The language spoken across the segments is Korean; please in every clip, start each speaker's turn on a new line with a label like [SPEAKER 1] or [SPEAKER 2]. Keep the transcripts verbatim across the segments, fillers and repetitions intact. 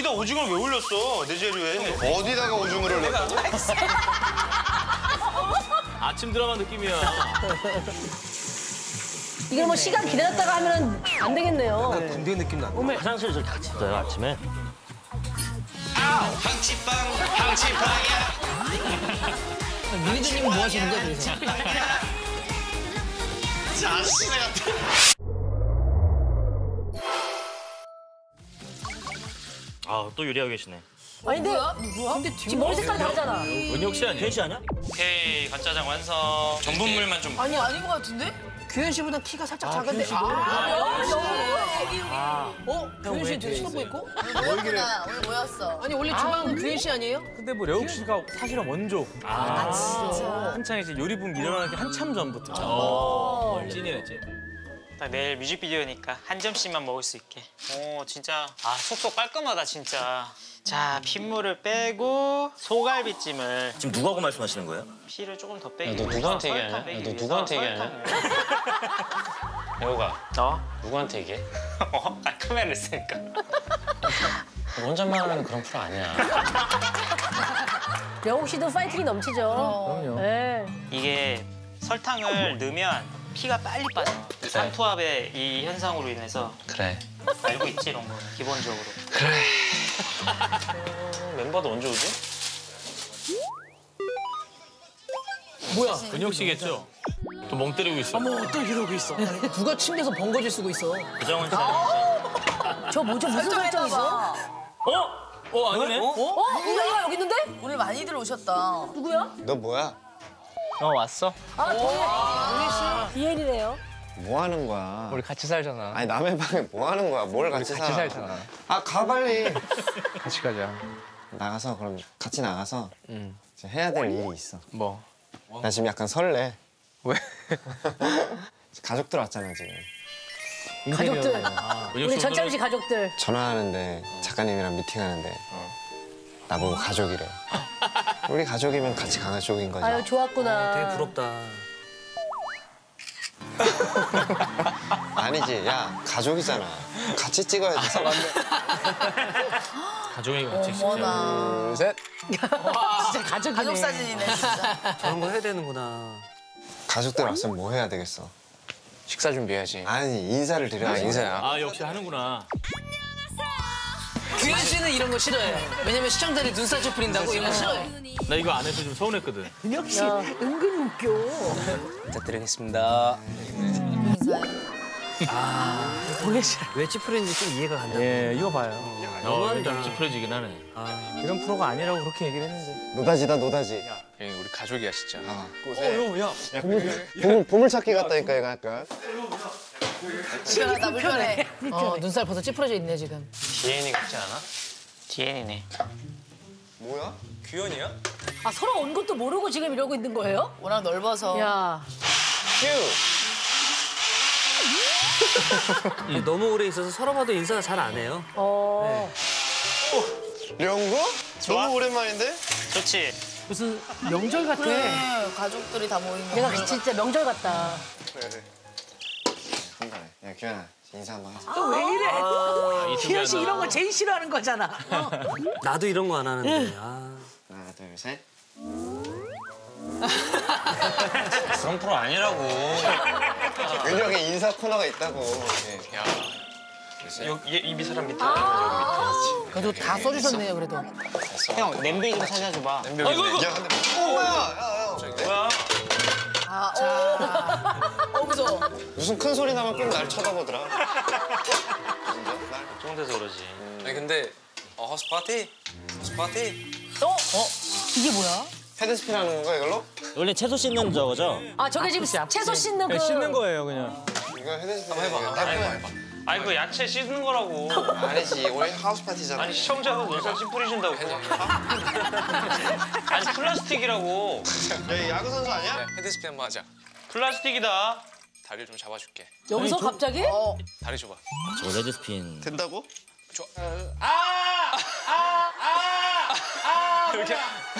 [SPEAKER 1] 여기다 오징어를 왜 올렸어? 내 재료에.
[SPEAKER 2] 어디다가 오징어를 올렸다고?
[SPEAKER 3] 아침 드라마 느낌이야.
[SPEAKER 4] 이걸 뭐 시간 기다렸다가 하면 안 되겠네요.
[SPEAKER 5] 군대 느낌 나.
[SPEAKER 3] 어머, 화장실 저 같이 있어요, 아침에.
[SPEAKER 1] 아우, 황치빵, 황치빵이야.
[SPEAKER 5] 미니드님은 뭐 하시는 거야, 그래서?
[SPEAKER 1] 자식네 같은.
[SPEAKER 3] 아, 또 요리하고 계시네.
[SPEAKER 4] 아니 근데 누구야? 근데 지금 머리 색깔 다르잖아.
[SPEAKER 3] 은혁 씨 아니에요? 혜씨 아니야?
[SPEAKER 1] 오케이, 간짜장 완성. 전분물만 좀.
[SPEAKER 6] 아니 아닌 것 같은데?
[SPEAKER 5] 규현 씨보다 키가 살짝 작은데.
[SPEAKER 6] 아,
[SPEAKER 5] 아,
[SPEAKER 6] 어? 규현 씨 되게 쳐보 있고? 뭐였구나. 오늘 뭐였어? 아니 원래 주방은 규현 씨 아니에요?
[SPEAKER 7] 근데 뭐 려욱 씨가 사실은 원조.
[SPEAKER 3] 아,
[SPEAKER 6] 진짜.
[SPEAKER 7] 한창 이제 요리붐 일어나기 한참 전부터.
[SPEAKER 3] 어, 찐이네, 찐.
[SPEAKER 1] 딱 내일 뮤직비디오니까 한 점씩만 먹을 수 있게. 오, 진짜. 아, 속도 깔끔하다, 진짜. 자, 핏물을 빼고 소갈비찜을.
[SPEAKER 3] 지금 누구하고 말씀하시는 거예요?
[SPEAKER 1] 피를 조금 더 빼기
[SPEAKER 8] 야, 너
[SPEAKER 1] 위해서
[SPEAKER 8] 누구한테
[SPEAKER 1] 설탕
[SPEAKER 8] 얘기하냐?
[SPEAKER 1] 빼기
[SPEAKER 8] 야, 너
[SPEAKER 1] 위해서
[SPEAKER 8] 누구한테 얘기하냐?
[SPEAKER 1] 설탕을.
[SPEAKER 8] 여우가
[SPEAKER 1] 어?
[SPEAKER 8] 누구한테 얘기해?
[SPEAKER 1] 어? 깔끔해를 했으니까.
[SPEAKER 8] 너 혼잣말 하는 그런 프로 아니야.
[SPEAKER 4] 려욱 씨도 파이팅이 넘치죠.
[SPEAKER 5] 그럼요.
[SPEAKER 4] 네.
[SPEAKER 1] 이게 설탕을 넣으면 피가 빨리 빠져. 삼투압의 이 현상으로 인해서.
[SPEAKER 8] 그래.
[SPEAKER 1] 알고 있지, 이런 거 기본적으로.
[SPEAKER 8] 그래. 멤버도 언제 오지?
[SPEAKER 5] 뭐야?
[SPEAKER 3] 은혁 씨겠죠? 또 멍 때리고 있어.
[SPEAKER 5] 어머, 또 이러고 있어. 누가 침대에서 번거지 쓰고 있어.
[SPEAKER 3] 고장원 씨.
[SPEAKER 4] 저 뭐죠? 무슨 설정 있어?
[SPEAKER 3] 어? 어, 아니네?
[SPEAKER 4] 어? 은혁이가 여기 있는데?
[SPEAKER 6] 오늘 많이들 오셨다.
[SPEAKER 4] 누구야?
[SPEAKER 2] 너 뭐야?
[SPEAKER 8] 어 왔어?
[SPEAKER 4] 아, 동해. 비엘이래요.
[SPEAKER 2] 뭐 하는 거야?
[SPEAKER 8] 우리 같이 살잖아.
[SPEAKER 2] 아니 남의 방에 뭐 하는 거야? 뭘 같이
[SPEAKER 8] 같이
[SPEAKER 2] 살아?
[SPEAKER 8] 살잖아.
[SPEAKER 2] 아, 가 빨리.
[SPEAKER 8] 같이 가자.
[SPEAKER 2] 나가서 그럼 같이 나가서
[SPEAKER 8] 응.
[SPEAKER 2] 이제 해야 될 일이 있어.
[SPEAKER 8] 뭐?
[SPEAKER 2] 나 지금 약간 설레.
[SPEAKER 8] 왜?
[SPEAKER 2] 가족들 왔잖아 지금.
[SPEAKER 4] 가족들.
[SPEAKER 3] 은혁
[SPEAKER 4] 우리
[SPEAKER 3] 씨
[SPEAKER 4] 전참
[SPEAKER 3] 오늘
[SPEAKER 4] 씨 가족들.
[SPEAKER 2] 전화하는데 작가님이랑 미팅하는데 나보고 가족이래. 우리 가족이면 같이 가족인 거지.
[SPEAKER 4] 아유 좋았구나.
[SPEAKER 5] 되게 부럽다.
[SPEAKER 2] 아니지, 야 가족이잖아. 같이 찍어야지.
[SPEAKER 3] 가족이 같이 있어.
[SPEAKER 6] 어머나.
[SPEAKER 2] 둘, 셋.
[SPEAKER 4] 진짜 가족이네.
[SPEAKER 6] 가족 사진이네 진짜.
[SPEAKER 5] 저런 거 해야 되는구나.
[SPEAKER 2] 가족들 왔으면 뭐 해야 되겠어?
[SPEAKER 8] 식사 준비해야지.
[SPEAKER 2] 아니 인사를 드려야지.
[SPEAKER 8] 아, 인사야.
[SPEAKER 3] 아, 역시 하는구나.
[SPEAKER 5] 규현 씨는 이런 거 싫어해요. 왜냐면 시청자들이 눈살 찌푸린다고 이런 거 싫어해.
[SPEAKER 3] 나 이거 안 해서 좀 서운했거든.
[SPEAKER 4] 은혁 씨 은근 웃겨.
[SPEAKER 5] 부탁드리겠습니다.
[SPEAKER 6] 인사해.
[SPEAKER 5] 동해 씨. 왜 찌푸리는지 좀 이해가 간다.
[SPEAKER 7] 예, 이거 봐요.
[SPEAKER 3] 어, 좀 찌푸려지긴 하네.
[SPEAKER 5] 아,
[SPEAKER 7] 이런 프로가 아니라고 그렇게 얘기를 했는데.
[SPEAKER 2] 노다지다 노다지.
[SPEAKER 8] 형, 우리 가족이야 진짜.
[SPEAKER 2] 아,
[SPEAKER 7] 어, 야.
[SPEAKER 2] 보물, 보물찾기 같다니까 얘가 약간.
[SPEAKER 6] 불편하다 불편해. 어 눈살 벌써 찌푸려져 있네 지금.
[SPEAKER 8] 디엔이 같지 않아?
[SPEAKER 1] 디엔이네.
[SPEAKER 2] 뭐야?
[SPEAKER 7] 규현이야?
[SPEAKER 4] 아 서로 온 것도 모르고 지금 이러고 있는 거예요?
[SPEAKER 6] 워낙 넓어서.
[SPEAKER 4] 야.
[SPEAKER 5] 너무 오래 있어서 서로 봐도 인사 잘 안 해요.
[SPEAKER 4] 어.
[SPEAKER 2] 령구?
[SPEAKER 1] 좋아?
[SPEAKER 2] 너무 오랜만인데?
[SPEAKER 1] 좋지?
[SPEAKER 5] 무슨 명절 같아.
[SPEAKER 6] 그래 가족들이 다 모인 거.
[SPEAKER 4] 내가 진짜 명절 같다.
[SPEAKER 2] 그래 그래. 한 달에. 야 규현아 인사 한번 하자.
[SPEAKER 5] 또 왜 이래?
[SPEAKER 3] 아,
[SPEAKER 5] 규현 씨 이런 거 제일 싫어하는 거잖아. 나도 이런 거 안 하는데. 아.
[SPEAKER 2] 하나 둘 셋.
[SPEAKER 8] 그런 프로 아니라고.
[SPEAKER 2] 은혁의 인사 코너가 있다고. 예.
[SPEAKER 8] 야.
[SPEAKER 1] 여기 이 사람 밑에.
[SPEAKER 6] 그래도 다 써주셨네요 그래도.
[SPEAKER 1] 형, 냄비 좀 찾아줘봐.
[SPEAKER 8] 냄비 있네.
[SPEAKER 2] 야 근데 어 뭐야? 야, 야.
[SPEAKER 1] 뭐야?
[SPEAKER 6] 아, 오. 어 무서워.
[SPEAKER 2] 무슨 큰 소리 나면 꼭 날 쳐다보더라.
[SPEAKER 8] 걱정돼서 그러지. 아니 근데 어, 허스 파티? 허스 파티?
[SPEAKER 4] 어? 어? 이게 뭐야?
[SPEAKER 2] 헤드스핀 하는 건가 이걸로?
[SPEAKER 3] 원래 채소 씻는 저거죠?
[SPEAKER 4] 아 저게 지금 채소 씻는 그.
[SPEAKER 7] 네, 씻는 거예요, 그냥.
[SPEAKER 2] 이거 헤드스핀 한번 해봐. 해봐.
[SPEAKER 1] 아니, 그 야채 씻는 거라고.
[SPEAKER 2] 아니지 우리 하우스 파티잖아.
[SPEAKER 1] 아니, 시청자가 눈살 찌푸리신다고. 아니, 플라스틱이라고.
[SPEAKER 2] 야, 이 야구 선수 아니야?
[SPEAKER 8] 헤드스핀 한번 하자.
[SPEAKER 1] 플라스틱이다.
[SPEAKER 8] 다리를 좀 잡아줄게.
[SPEAKER 4] 여기서 갑자기?
[SPEAKER 6] 어.
[SPEAKER 8] 다리 줘봐.
[SPEAKER 3] 저 레드스핀.
[SPEAKER 2] 된다고?
[SPEAKER 8] 좋아.
[SPEAKER 1] 아! 아! 아! 아!
[SPEAKER 8] 이렇게.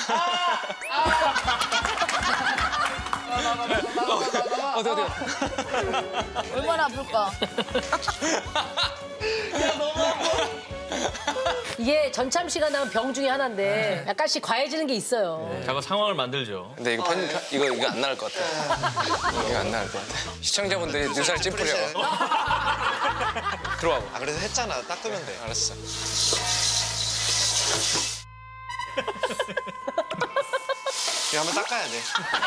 [SPEAKER 8] 어디 어디.
[SPEAKER 6] 얼마나 아플까.
[SPEAKER 1] 야, 너무 아파.
[SPEAKER 4] 이게 전참 씨가 나온 병 중에 하나인데 약간씩 과해지는 게 있어요.
[SPEAKER 3] 자꾸 상황을 만들죠.
[SPEAKER 8] 근데 이거 편 이거 이거 안 나갈 것 같아. 이거 안 나갈 것 같아. 시청자분들이 눈살 찌푸려. 들어와.
[SPEAKER 2] 아 그래서 했잖아. 닦으면 돼.
[SPEAKER 8] 알았어.
[SPEAKER 2] 이거 한번 닦아야 돼.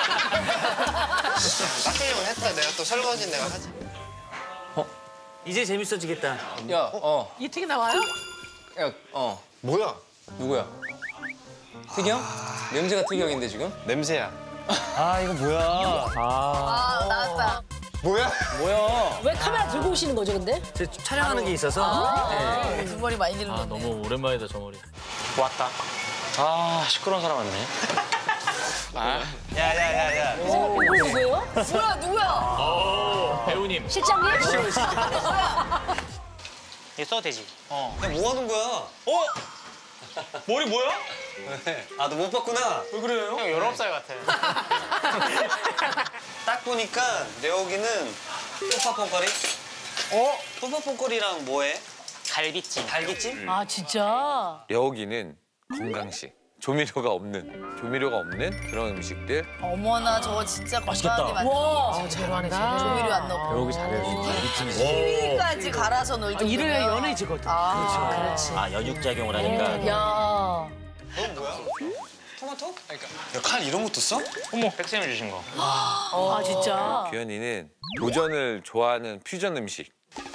[SPEAKER 2] 닦으려고 했다. 내가 또 설거지 내가 하지.
[SPEAKER 5] 이제 재밌어지겠다.
[SPEAKER 8] 야, 어,
[SPEAKER 4] 이특이 나와요?
[SPEAKER 8] 야, 어,
[SPEAKER 2] 뭐야?
[SPEAKER 8] 누구야? 특이형? 냄새가 특이형인데 지금?
[SPEAKER 2] 냄새야.
[SPEAKER 7] 아 이거 뭐야?
[SPEAKER 6] 아 나왔다.
[SPEAKER 2] 뭐야?
[SPEAKER 7] 뭐야?
[SPEAKER 4] 왜 카메라 들고 오시는 거죠, 근데?
[SPEAKER 5] 저 촬영하는 게 있어서. 네.
[SPEAKER 6] 두 머리 많이
[SPEAKER 3] 아
[SPEAKER 6] 질렀네.
[SPEAKER 3] 너무 오랜만이다 저 머리.
[SPEAKER 1] 왔다. 아 시끄러운 사람 왔네.
[SPEAKER 2] 야야야야.
[SPEAKER 4] 이거 누구예요?
[SPEAKER 6] 뭐야 누구야?
[SPEAKER 3] 배우님.
[SPEAKER 4] 실장님?
[SPEAKER 1] 이거 써도 되지? 어.
[SPEAKER 2] 야 뭐 하는 거야?
[SPEAKER 1] 어? 머리 뭐야?
[SPEAKER 2] 아 너 못 봤구나.
[SPEAKER 1] 왜 그래요? 형 열아홉 살 같아.
[SPEAKER 2] 딱 보니까 려욱이는 뽀빠뽀거리. 어? 뽀빠뽀거리랑 뭐해?
[SPEAKER 1] 갈비찜.
[SPEAKER 2] 갈비찜?
[SPEAKER 4] 아, 진짜?
[SPEAKER 9] 여기는 건강식. 조미료가 없는, 조미료가 없는 그런 음식들.
[SPEAKER 6] 어머나 저거 진짜 건강하게 만든.
[SPEAKER 4] 와, 제로하다.
[SPEAKER 6] 조미료 안 넣고.
[SPEAKER 7] 여기 잘해요.
[SPEAKER 6] 키위까지 갈아서 넣을 정도면.
[SPEAKER 4] 이래야 연해지거든.
[SPEAKER 6] 아,
[SPEAKER 4] 그렇지.
[SPEAKER 3] 아 연육작용을 하니까.
[SPEAKER 4] 야.
[SPEAKER 2] 넌 뭐야? 토마토? 야, 칼 이런 것도 써?
[SPEAKER 1] 어머 백쌤이 주신 거.
[SPEAKER 4] 아, 진짜?
[SPEAKER 9] 규현이는 도전을 좋아하는 퓨전 음식.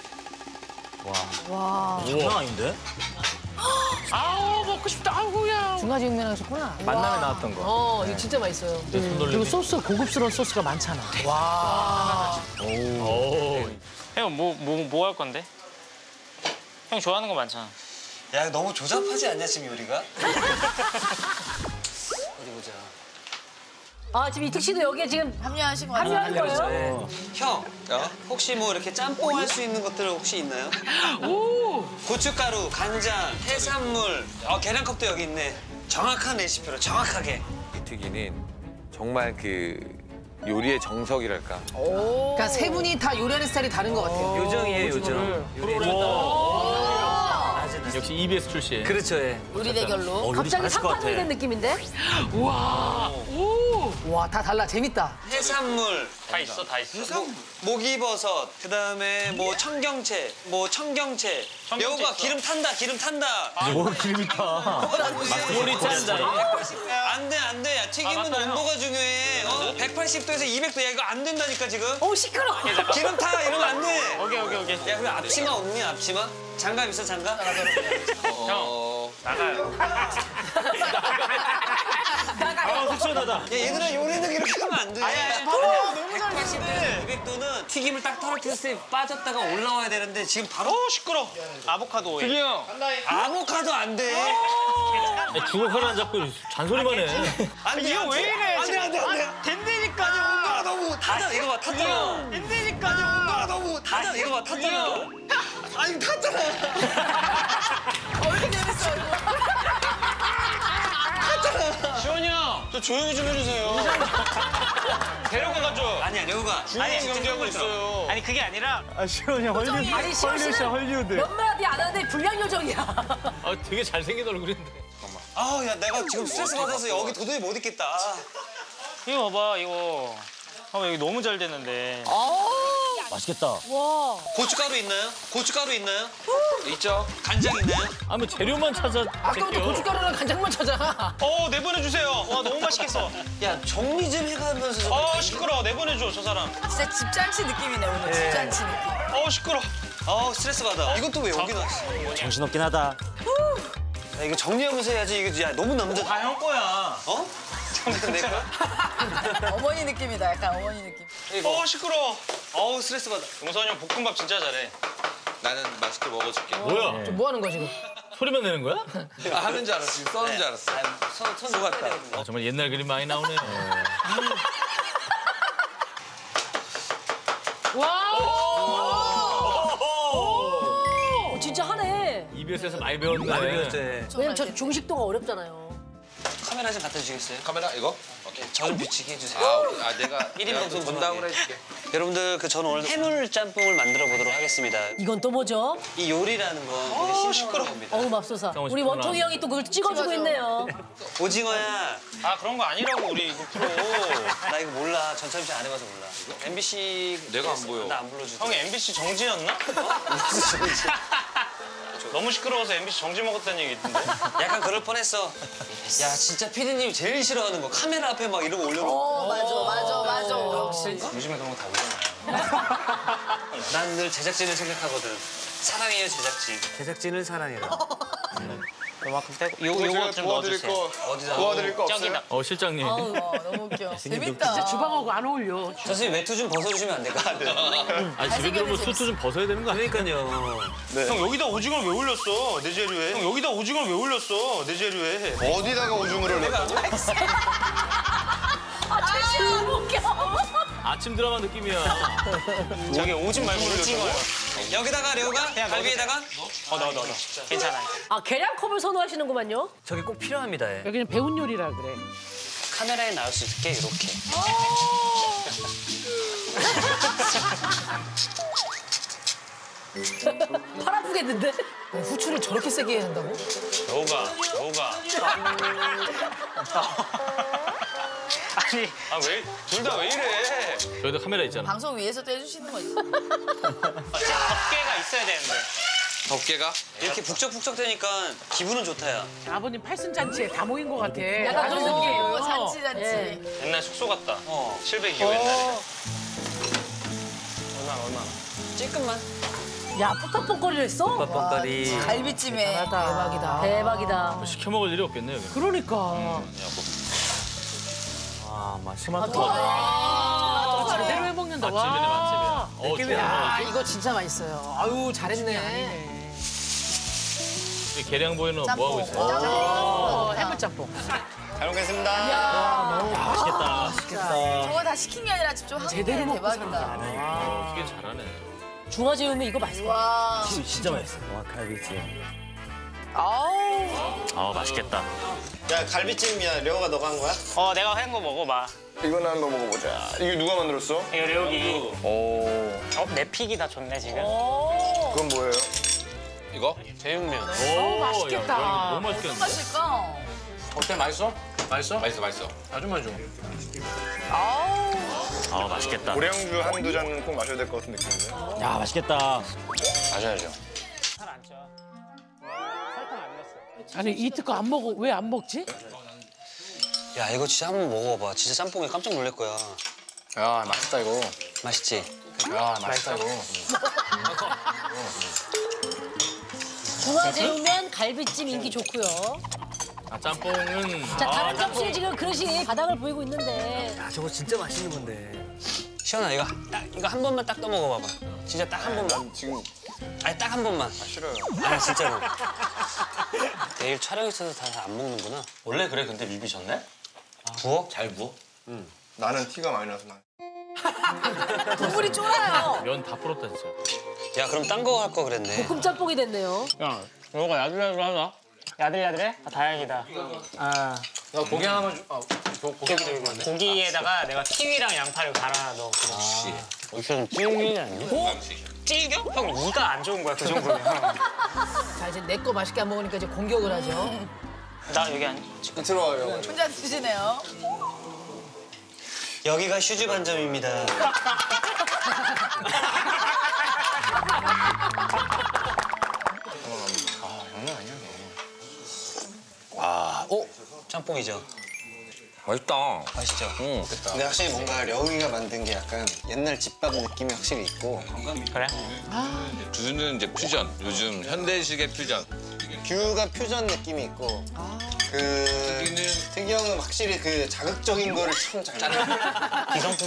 [SPEAKER 3] 장난 아닌데?
[SPEAKER 4] 아우, 먹고 싶다. 아우야. 중화제육면 하셨구나.
[SPEAKER 7] 만남에 나왔던 거.
[SPEAKER 4] 어, 이거 진짜 맛있어요. 그리고 소스, 고급스러운 소스가 많잖아. 와.
[SPEAKER 1] 형 뭐 뭐 뭐 할 건데? 형 좋아하는 거 많잖아.
[SPEAKER 2] 야 너무 조잡하지 않냐 지금 요리가? 어디 보자.
[SPEAKER 4] 아, 지금 이특 씨도 여기에 지금
[SPEAKER 6] 합류하신 거
[SPEAKER 4] 합류한
[SPEAKER 6] 같아요.
[SPEAKER 4] 거예요?
[SPEAKER 2] 형, 혹시 뭐 이렇게 짬뽕 할 수 있는 것들 혹시 있나요? 오! 고춧가루, 간장, 해산물, 어, 계량컵도 여기 있네. 정확한 레시피로 정확하게.
[SPEAKER 9] 이특이는 정말 그 요리의 정석이랄까.
[SPEAKER 10] 그러니까 세 분이 다 요리하는 스타일이 다른 것 같아요.
[SPEAKER 5] 요정이에요, 요정.
[SPEAKER 3] 역시 이비에스 출신.
[SPEAKER 5] 그렇죠, 예.
[SPEAKER 6] 요리 대결로.
[SPEAKER 4] 갑자기 상판이 된 느낌인데?
[SPEAKER 10] 와, 다 달라. 재밌다.
[SPEAKER 2] 해산물,
[SPEAKER 1] 다 있어 다 있어.
[SPEAKER 2] 목이버섯, 그다음에 뭐 청경채, 뭐 청경채.
[SPEAKER 1] 청경채
[SPEAKER 2] 여우가
[SPEAKER 1] 있어.
[SPEAKER 2] 기름 탄다, 기름 탄다.
[SPEAKER 7] 뭘 기름이 타.
[SPEAKER 1] 머리 짠다.
[SPEAKER 2] 안 돼, 안 돼. 야, 튀김은
[SPEAKER 1] 아, 맞다, 형.
[SPEAKER 2] 온도가 중요해. 어? 백팔십 도에서 이백 도. 야, 이거 안 된다니까, 지금.
[SPEAKER 4] 오, 시끄러.
[SPEAKER 2] 기름 타, 이러면 안 돼.
[SPEAKER 1] 오케이 오케이 오케이.
[SPEAKER 2] 야, 왜 앞치마 없니, 앞치마? 장갑 있어, 장갑?
[SPEAKER 1] 형 나가요.
[SPEAKER 3] 아 속시원하다.
[SPEAKER 2] 야, 얘들아, 요리는 이렇게 하면 안 돼.
[SPEAKER 1] 아니,
[SPEAKER 2] 너무 백팔십 도, 이백 도는 튀김을 딱 떨어뜨렸을 때 빠졌다가 올라와야 되는데 지금 바로
[SPEAKER 1] 어 시끄러. 아보카도 오일.
[SPEAKER 7] 특이 형.
[SPEAKER 2] 아보카도 안 돼.
[SPEAKER 3] 죽을 하나 잡고 잔소리만 해.
[SPEAKER 2] 안 돼,
[SPEAKER 1] 이거
[SPEAKER 2] 안
[SPEAKER 1] 왜
[SPEAKER 2] 돼.
[SPEAKER 1] 이래?
[SPEAKER 2] 안 돼, 안 돼, 안 돼.
[SPEAKER 1] 된다니까요.
[SPEAKER 2] 온도가 너무 탔다. 이거 봐, 탔잖아.
[SPEAKER 1] 된다니까요.
[SPEAKER 2] 온도가 너무 탔잖아. 이거 봐, 탔잖아. 아니, 탔잖아.
[SPEAKER 6] 얼굴 내렸어 얼굴.
[SPEAKER 1] 시원이 형, 저 조용히 좀 해주세요. 데려가가죠.
[SPEAKER 2] 아니야, 려우가.
[SPEAKER 1] 아니 경기하고 있어요. 아니 그게 아니라
[SPEAKER 7] 아 시원이 헐리우드.
[SPEAKER 4] 아니, 시원
[SPEAKER 7] 헐리우드
[SPEAKER 4] 씨는
[SPEAKER 7] 헐리우드.
[SPEAKER 4] 몇 마디 안 하는데 불량 요정이야.
[SPEAKER 3] 아 되게 잘생긴 얼굴인데.
[SPEAKER 2] 아우, 야, 내가 지금 스트레스 받아서 여기 도저히 못 있겠다.
[SPEAKER 1] 이거 봐봐 이거. 아 여기 너무 잘 됐는데.
[SPEAKER 3] 맛있겠다.
[SPEAKER 4] 와.
[SPEAKER 2] 고춧가루 있나요? 고춧가루 있나요? 있죠. 간장 있나요?
[SPEAKER 3] 아뭐 재료만 찾아.
[SPEAKER 10] 아까부터
[SPEAKER 3] 제껴.
[SPEAKER 10] 고춧가루랑 간장만 찾아.
[SPEAKER 1] 어 내보내주세요. 와 너무 맛있겠어.
[SPEAKER 2] 야, 정리 좀 해가면서. 좀
[SPEAKER 1] 어 시끄러. 내보내줘 저 사람.
[SPEAKER 6] 진짜 집잔치 느낌이네 오늘 집잔치 느낌.
[SPEAKER 1] 어 시끄러.
[SPEAKER 2] 아우, 스트레스 받아. 이건 또 왜 여기 나왔어?
[SPEAKER 3] 정신없긴 하다.
[SPEAKER 2] 야, 이거 정리하면서 해야지. 이거 야, 너무 남자.
[SPEAKER 1] 다 형 거야.
[SPEAKER 2] 어? 내 거야?
[SPEAKER 6] 어머니 느낌이다 약간 어머니 느낌.
[SPEAKER 1] 어 시끄러.
[SPEAKER 2] 어우, 스트레스 받아.
[SPEAKER 1] 용선이 형 볶음밥 진짜 잘해.
[SPEAKER 9] 나는 맛있게 먹어줄게.
[SPEAKER 3] 뭐야?
[SPEAKER 10] 뭐 하는 거야, 지금?
[SPEAKER 3] 소리만 내는 거야?
[SPEAKER 9] 아, 하는 줄 알았어. 지금 써는 줄 알았어.
[SPEAKER 2] 손, 손 녹았다.
[SPEAKER 3] 아, 정말 옛날 그림 많이 나오네.
[SPEAKER 4] 와. 오, 진짜 하네.
[SPEAKER 3] 이비에스에서 많이 배웠네.
[SPEAKER 5] 많이 배웠죠, 예.
[SPEAKER 4] 왜냐면 저 중식도가 어렵잖아요.
[SPEAKER 2] 카메라 좀 갖다 주시겠어요?
[SPEAKER 9] 카메라 이거? 오케이.
[SPEAKER 2] 저 좀 비치게 해주세요.
[SPEAKER 9] 아, 아 내가
[SPEAKER 2] 일 인 방송
[SPEAKER 9] 전담을 해줄게.
[SPEAKER 2] 여러분들 그 저는 오늘 해물 짬뽕을 만들어 보도록 하겠습니다.
[SPEAKER 6] 이건 또 뭐죠?
[SPEAKER 2] 이 요리라는 건 되게 시끄러운 겁니다.
[SPEAKER 6] 어우 맙소사.
[SPEAKER 3] 정말
[SPEAKER 6] 우리
[SPEAKER 3] 시끄러워.
[SPEAKER 6] 원통이 형이 또 그걸 찍어주고 있네요.
[SPEAKER 2] 오징어야.
[SPEAKER 1] 아 그런 거 아니라고 우리 이거 프로.
[SPEAKER 2] 나 이거 몰라. 전참시 안 해봐서 몰라. 엠비씨
[SPEAKER 9] 내가 안 보여.
[SPEAKER 2] 나 안 불러주죠.
[SPEAKER 1] 형이 엠비씨 정지였나?
[SPEAKER 2] 무슨 소리지?
[SPEAKER 1] 너무 시끄러워서 엠비씨 정지 먹었다는 얘기 있던데.
[SPEAKER 2] 약간 그럴 뻔했어. 야 진짜 피디님 제일 싫어하는 거 카메라 앞에 막 이런 거 올려놓고.
[SPEAKER 6] 어 맞아 맞아 맞아. 역시.
[SPEAKER 1] 요즘에 그런 거 다 올려놔요.
[SPEAKER 2] 난 늘 제작진을 생각하거든. 사랑해요 제작진.
[SPEAKER 5] 제작진을 사랑해라.
[SPEAKER 1] 그만큼 빼고 요, 요거 좀 넣어주세요.
[SPEAKER 2] 어디다?
[SPEAKER 9] 도와드릴 거
[SPEAKER 1] 저기다.
[SPEAKER 3] 어 실장님.
[SPEAKER 6] 아우 너무 웃겨. 재밌다.
[SPEAKER 4] 진짜 주방하고 안 어울려.
[SPEAKER 2] 선생님 외투 좀 벗어주시면 안 될까?
[SPEAKER 3] 아 집에 들어오면 수트 좀 벗어야 되는 거 아니야?
[SPEAKER 5] 그러니까요.
[SPEAKER 1] 형 여기다 오징어를 왜 올렸어 내 재료에? 형 여기다 오징어를 왜 올렸어 내 재료에?
[SPEAKER 9] 어디다가 오징어를 넣어?
[SPEAKER 6] 아 최시야 너무 웃겨.
[SPEAKER 3] 아침 드라마 느낌이야.
[SPEAKER 1] 저기 오징 말고 오징어요.
[SPEAKER 2] 여기다가 려우가 갈비에다가
[SPEAKER 1] 어 넣어 넣어 넣어. 괜찮아.
[SPEAKER 6] 아 계량컵을 선호하시는구만요.
[SPEAKER 5] 저게 꼭 필요합니다. 예.
[SPEAKER 4] 여기는 배운 요리라 그래.
[SPEAKER 2] 카메라에 나올 수 있게 이렇게.
[SPEAKER 6] 팔 아프겠는데? 후추를 저렇게 세게 해야 한다고?
[SPEAKER 1] 여우가 여우가. 아니
[SPEAKER 9] 아왜 둘 다 왜 이래?
[SPEAKER 3] 저기다 카메라 있잖아.
[SPEAKER 6] 방송 위해서도 해주시는 거지.
[SPEAKER 1] 덮개가 있어야 되는데.
[SPEAKER 9] 덮개가?
[SPEAKER 2] 이렇게 북적북적 되니까 기분은 좋다야.
[SPEAKER 4] 아버님 팔순잔치에 다 모인 것 같아.
[SPEAKER 6] 약간 그런 느낌이에요.
[SPEAKER 4] 잔치
[SPEAKER 6] 잔치.
[SPEAKER 1] 옛날 숙소 같다.
[SPEAKER 2] 어.
[SPEAKER 1] 칠백이요 옛날에. 얼마 얼마.
[SPEAKER 2] 찔끔만.
[SPEAKER 6] 야 뻑뻑거리를 했어?
[SPEAKER 5] 뻑뻑거리.
[SPEAKER 6] 갈비찜에.
[SPEAKER 4] 잘하다.
[SPEAKER 6] 대박이다. 대박이다.
[SPEAKER 3] 시켜 먹을 일이 없겠네 여기.
[SPEAKER 4] 그러니까.
[SPEAKER 5] 아 맛있게
[SPEAKER 4] 아, 제대로 해 먹는다.
[SPEAKER 3] 맛집이네
[SPEAKER 4] 와.
[SPEAKER 3] 맛집이야. 어
[SPEAKER 10] 야
[SPEAKER 3] 좋아.
[SPEAKER 10] 이거 진짜 맛있어요. 아유 잘했네.
[SPEAKER 3] 이 계량 보이는 뭐 하고 있어?
[SPEAKER 4] 어, 해물짬뽕.
[SPEAKER 9] 잘 먹겠습니다.
[SPEAKER 3] 맛있겠다.
[SPEAKER 6] 저거 다 시킨 게 아니라 직접 한 게
[SPEAKER 4] 제대로 먹고
[SPEAKER 6] 대박이다.
[SPEAKER 3] 어, 어떻게 잘하네.
[SPEAKER 6] 중화 재우면 이거 맛있어. 와.
[SPEAKER 5] 진짜 맛있어. 와 갈비찜.
[SPEAKER 3] 아 맛있겠다.
[SPEAKER 9] 야 갈비찜이야. 려우가 너가 한 거야?
[SPEAKER 1] 어 내가 한 거 먹어봐.
[SPEAKER 9] 이거는 한번 먹어보자. 이게 누가 만들었어?
[SPEAKER 1] 이거 려욱이.
[SPEAKER 9] 오.
[SPEAKER 1] 어내 픽이 다 좋네 지금.
[SPEAKER 9] 그건 뭐예요? 이거?
[SPEAKER 2] 제육면.
[SPEAKER 3] 오
[SPEAKER 4] 맛있겠다.
[SPEAKER 3] 야, 이거 너무 맛있겠는데.
[SPEAKER 6] 맛있을까?
[SPEAKER 9] 어때 맛있어? 맛있어? 맛있어 맛있어. 아줌마 줘.
[SPEAKER 3] 아 맛있겠다.
[SPEAKER 9] 고량주 한두 잔 꼭 마셔야 될 것 같은 느낌인데.
[SPEAKER 3] 야 맛있겠다.
[SPEAKER 9] 마셔야죠.
[SPEAKER 1] 살안 쪄. 설탕 안 넣었어.
[SPEAKER 4] 아니 이트 거 안 먹어. 왜 안 먹지?
[SPEAKER 2] 야 이거 진짜 한번 먹어봐. 진짜 짬뽕에 깜짝 놀랄 거야.
[SPEAKER 9] 야 맛있다 이거.
[SPEAKER 2] 맛있지?
[SPEAKER 9] 야 맛있다 이거.
[SPEAKER 6] 중화 재우면 갈비찜 인기 좋고요.
[SPEAKER 3] 아 짬뽕은.
[SPEAKER 6] 자
[SPEAKER 3] 아,
[SPEAKER 6] 다른 접시에 지금 그릇이 바닥을 보이고 있는데.
[SPEAKER 5] 야 저거 진짜 맛있는 건데.
[SPEAKER 2] 시원아 이거 딱 이거 한 번만 딱 떠먹어봐봐. 진짜 딱 한 번만.
[SPEAKER 9] 난 지금
[SPEAKER 2] 아니 딱 한 번만.
[SPEAKER 9] 싫어요.
[SPEAKER 2] 아니 진짜로. 내일 촬영 있어서 다 안 먹는구나.
[SPEAKER 1] 원래 그래 근데 미비 졌네?
[SPEAKER 2] 부어?
[SPEAKER 1] 잘 부어?
[SPEAKER 9] 나는 티가 많이 나서 나.
[SPEAKER 6] 국물이 쫄아요.
[SPEAKER 3] 면 다 불었다 진짜.
[SPEAKER 2] 야 그럼 딴 거 할 거 그랬네.
[SPEAKER 6] 볶음짬뽕이 됐네요.
[SPEAKER 1] 야 여우가 야들야들하다. 야들야들해? 아 다행이다. 아
[SPEAKER 9] 나 고기 하나만 줘. 아, 고기 들고 있네.
[SPEAKER 1] 고기에다가 내가 키위랑 양파를 갈아 넣었거든.
[SPEAKER 2] 이렇게 좀 찔리지 않니?
[SPEAKER 1] 어? 찔겨? 형 이가 안 좋은 거야 그 정도면.
[SPEAKER 10] 자 이제 내 거 맛있게 안 먹으니까 이제 공격을 하죠.
[SPEAKER 1] 나 여기 안.
[SPEAKER 9] 들어와요.
[SPEAKER 6] 혼자 드시네요.
[SPEAKER 2] 여기가 휴지 반점입니다. 와, 오 짬뽕이죠.
[SPEAKER 9] 맛있다.
[SPEAKER 2] 맛있죠.
[SPEAKER 9] 응.
[SPEAKER 11] 근데 확실히 뭔가 려욱이가 만든 게 약간 옛날 집밥 느낌이 확실히 있고
[SPEAKER 1] 그래?
[SPEAKER 9] 듀는 이제 퓨전. 요즘 현대식의 퓨전.
[SPEAKER 11] 듀가 퓨전 느낌이 있고 그
[SPEAKER 9] 여기는
[SPEAKER 11] 특이형은 확실히 그 자극적인 거를 참 잘 만들어.
[SPEAKER 1] 기성품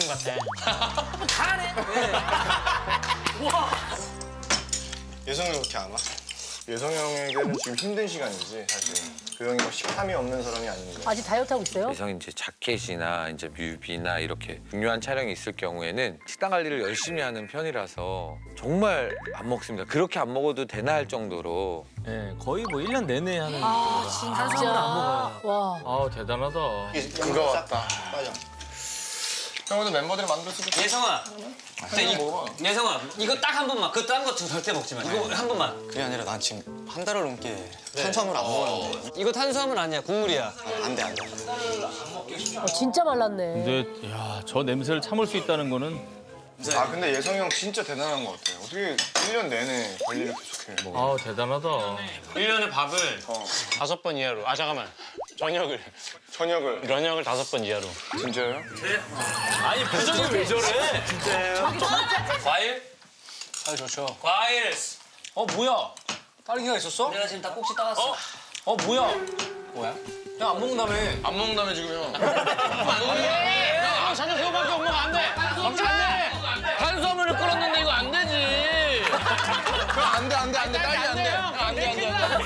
[SPEAKER 1] 같아.
[SPEAKER 11] 유성이 그렇게 안 와?
[SPEAKER 12] 예성 형에게는 지금 힘든 시간이지 사실. 그 형이 뭐 식탐이 없는 사람이 아닌데.
[SPEAKER 4] 아직 다이어트 하고 있어요?
[SPEAKER 9] 예성이 이제 자켓이나 이제 뮤비나 이렇게 중요한 촬영이 있을 경우에는 식단 관리를 열심히 하는 편이라서 정말 안 먹습니다. 그렇게 안 먹어도 되나 할 정도로.
[SPEAKER 3] 네, 거의 뭐 일 년 내내 하는.
[SPEAKER 4] 아, 진짜. 안 먹어요. 와.
[SPEAKER 3] 아, 대단하다.
[SPEAKER 12] 그거 같다. 맞아. 형도 멤버들 만들 수도 있고.
[SPEAKER 2] 예성아. 근데 이, 예성아, 이거 딱 한 번만. 그 딴 거 절대 먹지 마. 이거 한 번만.
[SPEAKER 11] 그게 아니라 난 지금 한 달을 넘게 탄수화물 안 먹었는데.
[SPEAKER 2] 이거 탄수화물 아니야, 국물이야.
[SPEAKER 11] 아, 안 돼, 안 돼.
[SPEAKER 4] 어, 진짜 말랐네.
[SPEAKER 3] 근데 야, 저 냄새를 참을 수 있다는 거는.
[SPEAKER 12] 아 근데 예성 형 진짜 대단한 것 같아요. 어떻게 일 년 내내 관리를 계속해.
[SPEAKER 3] 아, 대단하다.
[SPEAKER 1] 일 년에 밥을
[SPEAKER 12] 어.
[SPEAKER 1] 다섯 번 이하로. 아 잠깐만. 저녁을.
[SPEAKER 12] 저녁을.
[SPEAKER 1] 저녁을 다섯 번 이하로.
[SPEAKER 12] 진짜요?
[SPEAKER 3] 아니, 표정이 왜 저래?
[SPEAKER 2] 과일?
[SPEAKER 1] 아 좋죠.
[SPEAKER 2] 과일.
[SPEAKER 1] 어 뭐야? 딸기가 있었어?
[SPEAKER 2] 내가 지금 다 꼭지 따왔어.
[SPEAKER 1] 어? 어 뭐야?
[SPEAKER 2] 뭐야?
[SPEAKER 1] 형 안 먹는다며.
[SPEAKER 12] 안 먹는다며 지금 형.
[SPEAKER 1] 형 저녁 그거밖에 못 먹어 안 돼. 먹지 안 돼. 탄수화물을 끓었는데 이거 안 되지.
[SPEAKER 12] 형 안 돼, 안 돼, 안 돼. 딸기 안 돼.
[SPEAKER 1] 안 돼, 안 돼, 안 돼.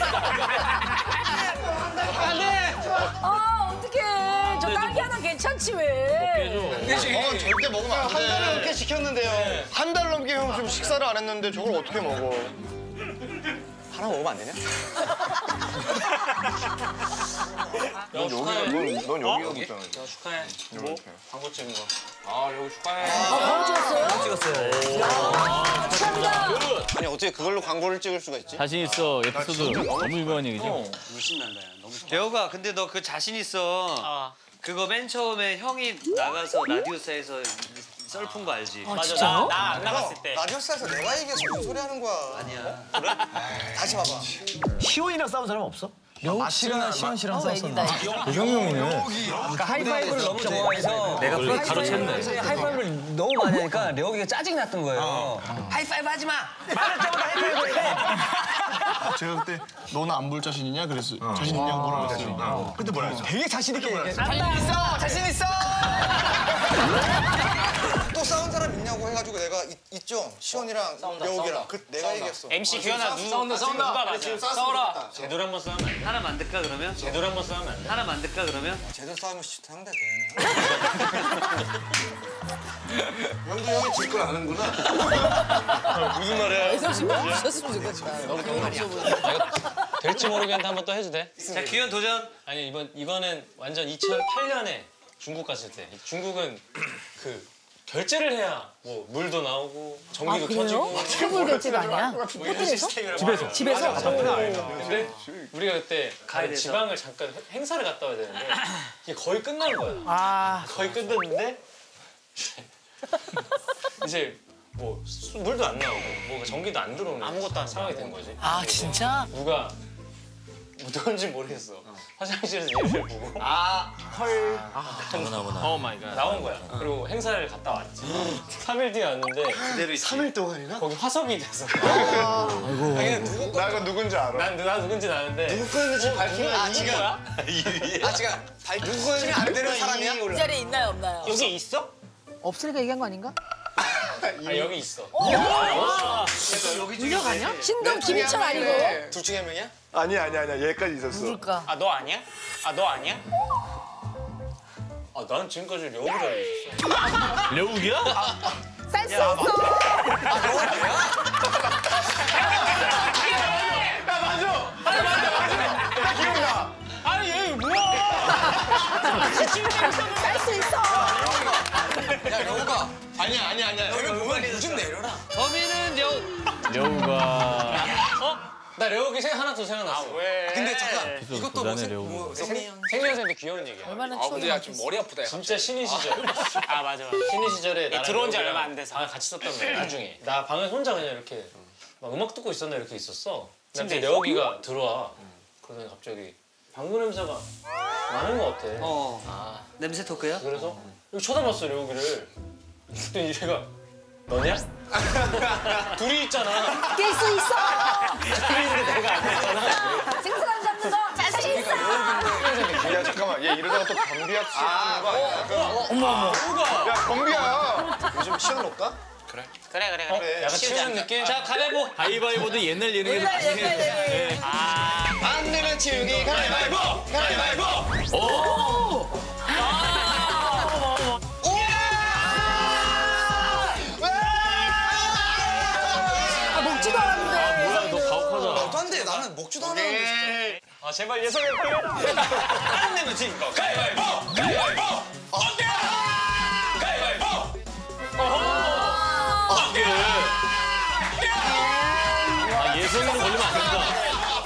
[SPEAKER 1] 안 돼.
[SPEAKER 10] 아 어떡해. 저 딸기 하나 괜찮지 왜.
[SPEAKER 12] 어, 절대 먹으면 안 돼. 한 달 넘게 시켰는데요. 한 달 넘게 형 지금 식사를 안 했는데 저걸 어떻게 먹어?
[SPEAKER 11] 하나 먹으면 안 되냐?
[SPEAKER 12] 넌 여기가, 넌, 넌 여기가 있잖아.
[SPEAKER 2] 야, 축하해.
[SPEAKER 12] 뭐?
[SPEAKER 1] 광고 찍은 거.
[SPEAKER 2] 아, 여기 축하해.
[SPEAKER 10] 바로 찍었어요?
[SPEAKER 2] 찍었어요.
[SPEAKER 10] 축하합니다.
[SPEAKER 11] 아니 어떻게 그걸로 광고를 찍을 수가 있지?
[SPEAKER 3] 자신 있어. 에피소드 너무 유명한 얘기죠?
[SPEAKER 2] 물씬 난다, 야. 너무 좋아. 배우가 근데 너 그 자신 있어.
[SPEAKER 1] 아.
[SPEAKER 2] 그거 맨 처음에 형이 나가서 라디오사에서 썰푼 거 알지?
[SPEAKER 4] 아,
[SPEAKER 1] 맞아.
[SPEAKER 4] 진짜요?
[SPEAKER 1] 나 안 나갔을 때.
[SPEAKER 11] 라디오스에서 내가 얘기해서 무슨 소리 하는 거야?
[SPEAKER 2] 아니야.
[SPEAKER 11] 다시 봐봐.
[SPEAKER 7] 시온이랑 싸운 사람 없어?
[SPEAKER 12] 마시랑 시원 씨랑
[SPEAKER 10] 애기다.
[SPEAKER 7] 도경용이네.
[SPEAKER 2] 그러니까 하이파이브를 너무 좋아해서
[SPEAKER 3] 내가 그걸 가로챘네.
[SPEAKER 2] 하이파이브를 너무 많이 하니까 려욱이가 짜증이 났던 거예요. 하이파이브 하지 마! 말할 때마다 하이파이브 해!
[SPEAKER 12] 제가 그때 너는 안 볼 자신 있냐? 그랬어. 자신 있냐고 물어봤어요. 그때 뭐라 했어? 되게 자신 있게 얘기했어.
[SPEAKER 11] 자신 있어! 자신 있어! 또 싸운 사람 있냐고 해가지고 내가 있, 있죠? 시원이랑 려욱이랑. 그 내가 얘기했어.
[SPEAKER 1] 엠씨 규현아 누 싸운다 싸운다. 누가 맞아? 싸워라. 제대로 한번 싸우면 안 돼.
[SPEAKER 2] 하나 만들까 그러면?
[SPEAKER 1] 제대로 한번 싸우면 안 돼.
[SPEAKER 2] 하나 만들까 그러면?
[SPEAKER 11] 제대로 싸우면 상대 되네. 형도 형이 질 걸 아는구나.
[SPEAKER 12] 무슨 말이야?
[SPEAKER 10] 예성 씨만 주셨으면 좋겠다. 너무 말이야.
[SPEAKER 1] 될지 모르겠는데 한번 또 해도 돼?
[SPEAKER 2] 자, 규현 도전.
[SPEAKER 1] 아니 이번 이거는 완전 이천팔 년에 중국 갔을 때. 중국은 그 결제를 해야 뭐 물도 나오고 전기도
[SPEAKER 10] 아, 그래요?
[SPEAKER 1] 켜지고.
[SPEAKER 10] 세물 결제가 아니야? 호텔에서?
[SPEAKER 1] 집에서.
[SPEAKER 10] 집에서?
[SPEAKER 1] 근데 우리가 그때
[SPEAKER 2] 가야 돼서.
[SPEAKER 1] 지방을 잠깐 행사를 갔다 와야 되는데 이게 거의 끝난 거야.
[SPEAKER 4] 아.
[SPEAKER 1] 거의 끝났는데 이제 뭐 수- 물도 안 나오고 뭐 전기도 안 들어오는 아무것도 안 상황이 된 거지.
[SPEAKER 4] 아, 진짜?
[SPEAKER 1] 누가 누군지 모르겠어. 화장실에서 얘를 보고
[SPEAKER 2] 아, 헐.
[SPEAKER 3] 오 마이 갓.
[SPEAKER 1] 나온 거야. 그리고 행사를 갔다 왔지. 삼 일 뒤에 왔는데
[SPEAKER 2] 그대로 있지.
[SPEAKER 12] 삼 일 동안이나?
[SPEAKER 1] 거기 화석이 돼서.
[SPEAKER 12] 나 이거 누군지 알아.
[SPEAKER 1] 난 누나 누군지 아는데.
[SPEAKER 11] 누구 거였는지 밝히면
[SPEAKER 1] 아,
[SPEAKER 11] 아니야.
[SPEAKER 1] 지가?
[SPEAKER 11] 아 지금 밝히면 안 되는 사람이야?
[SPEAKER 10] 이 자리에 있나요 없나요?
[SPEAKER 1] 여기 있어?
[SPEAKER 4] 없으니까 얘기한 거 아닌가?
[SPEAKER 1] 아 여기 있어.
[SPEAKER 10] 윤혁 아니야? 신동 김희철 아니고?
[SPEAKER 11] 둘 중에 한 명이야?
[SPEAKER 12] 아니야 아니야 아니야 얘까지 있었어.
[SPEAKER 10] 누굴까?
[SPEAKER 1] 아 너 아니야? 아 너 아니야? 아 난 지금까지 려욱이라 알고 있었어.
[SPEAKER 3] 려욱이야?
[SPEAKER 10] 쌀 수 없어.
[SPEAKER 1] 아니 얘 뭐야?
[SPEAKER 10] 쌀 수 있어.
[SPEAKER 11] 야 려욱아.
[SPEAKER 12] 아니야 아니야 아니야.
[SPEAKER 11] 너는 보면 요즘 내려라.
[SPEAKER 2] 범인은 려욱.
[SPEAKER 3] 려욱아.
[SPEAKER 1] 어? 나 려욱이 생 하나 더 생각났어.
[SPEAKER 2] 왜?
[SPEAKER 11] 근데 잠깐
[SPEAKER 3] 에피소드
[SPEAKER 11] 이것도 뭐,
[SPEAKER 3] 부산의
[SPEAKER 11] 생-
[SPEAKER 3] 려욱.
[SPEAKER 11] 뭐
[SPEAKER 1] 생리현생도 귀여운 얘기야.
[SPEAKER 10] 얼마나
[SPEAKER 8] 아
[SPEAKER 10] 추억이
[SPEAKER 8] 근데 야 좀
[SPEAKER 10] 많겠어.
[SPEAKER 8] 머리 아프다. 야.
[SPEAKER 1] 진짜 신인 시절. 아 맞아. 신인 시절에 나랑
[SPEAKER 2] 들어온 지
[SPEAKER 1] 려욱이랑
[SPEAKER 2] 얼마 안 돼서.
[SPEAKER 1] 방을 같이 썼단 말이야. 나중에 나 방에 혼자 그냥 이렇게 막 음악 듣고 있었나 이렇게 있었어. 근데 려욱이가 들어와. 그러더니 갑자기 방구 냄새가 나는 거 같아.
[SPEAKER 2] 어.
[SPEAKER 1] 아
[SPEAKER 2] 냄새 토크야?
[SPEAKER 1] 그래서 이렇게 쳐다봤어 려욱이를. 그때 얘가 너냐? 둘이 있잖아.
[SPEAKER 10] 깰 수 있어.
[SPEAKER 1] 둘이 있는데 내가 안 했잖아.
[SPEAKER 10] 생사람 잡는 거 자신 있어.
[SPEAKER 12] 야 잠깐만 얘 이러다가 또 변비약 시작하는 거 아니야?
[SPEAKER 1] 어머 어머. 누가?
[SPEAKER 12] 야 변비야.
[SPEAKER 11] 요즘 시원 올까?
[SPEAKER 8] 그래.
[SPEAKER 1] 그래 그래 그래.
[SPEAKER 3] 약간
[SPEAKER 1] 치우자.
[SPEAKER 3] 치우는 느낌?
[SPEAKER 1] 자 가위바위보.
[SPEAKER 3] 가위바위보도 옛날 예능에서 많이 했는데.
[SPEAKER 1] 아.
[SPEAKER 11] 안 내면 치우기 가위바위보! 가위바위보!
[SPEAKER 3] 오!
[SPEAKER 10] 아, 먹지도 않았는데.
[SPEAKER 3] 아, 뭐야, 너 가혹하다.
[SPEAKER 11] 말도 안 돼. 나는 먹지도 않았는데 진짜.
[SPEAKER 2] 아 제발 예성이 빨리 해라. 안 내면 진 거. 가위바위보! 가위바위보! 어때? 가위바위보!
[SPEAKER 3] 어떻게? 아, 예성이는 걸리면 안 된다.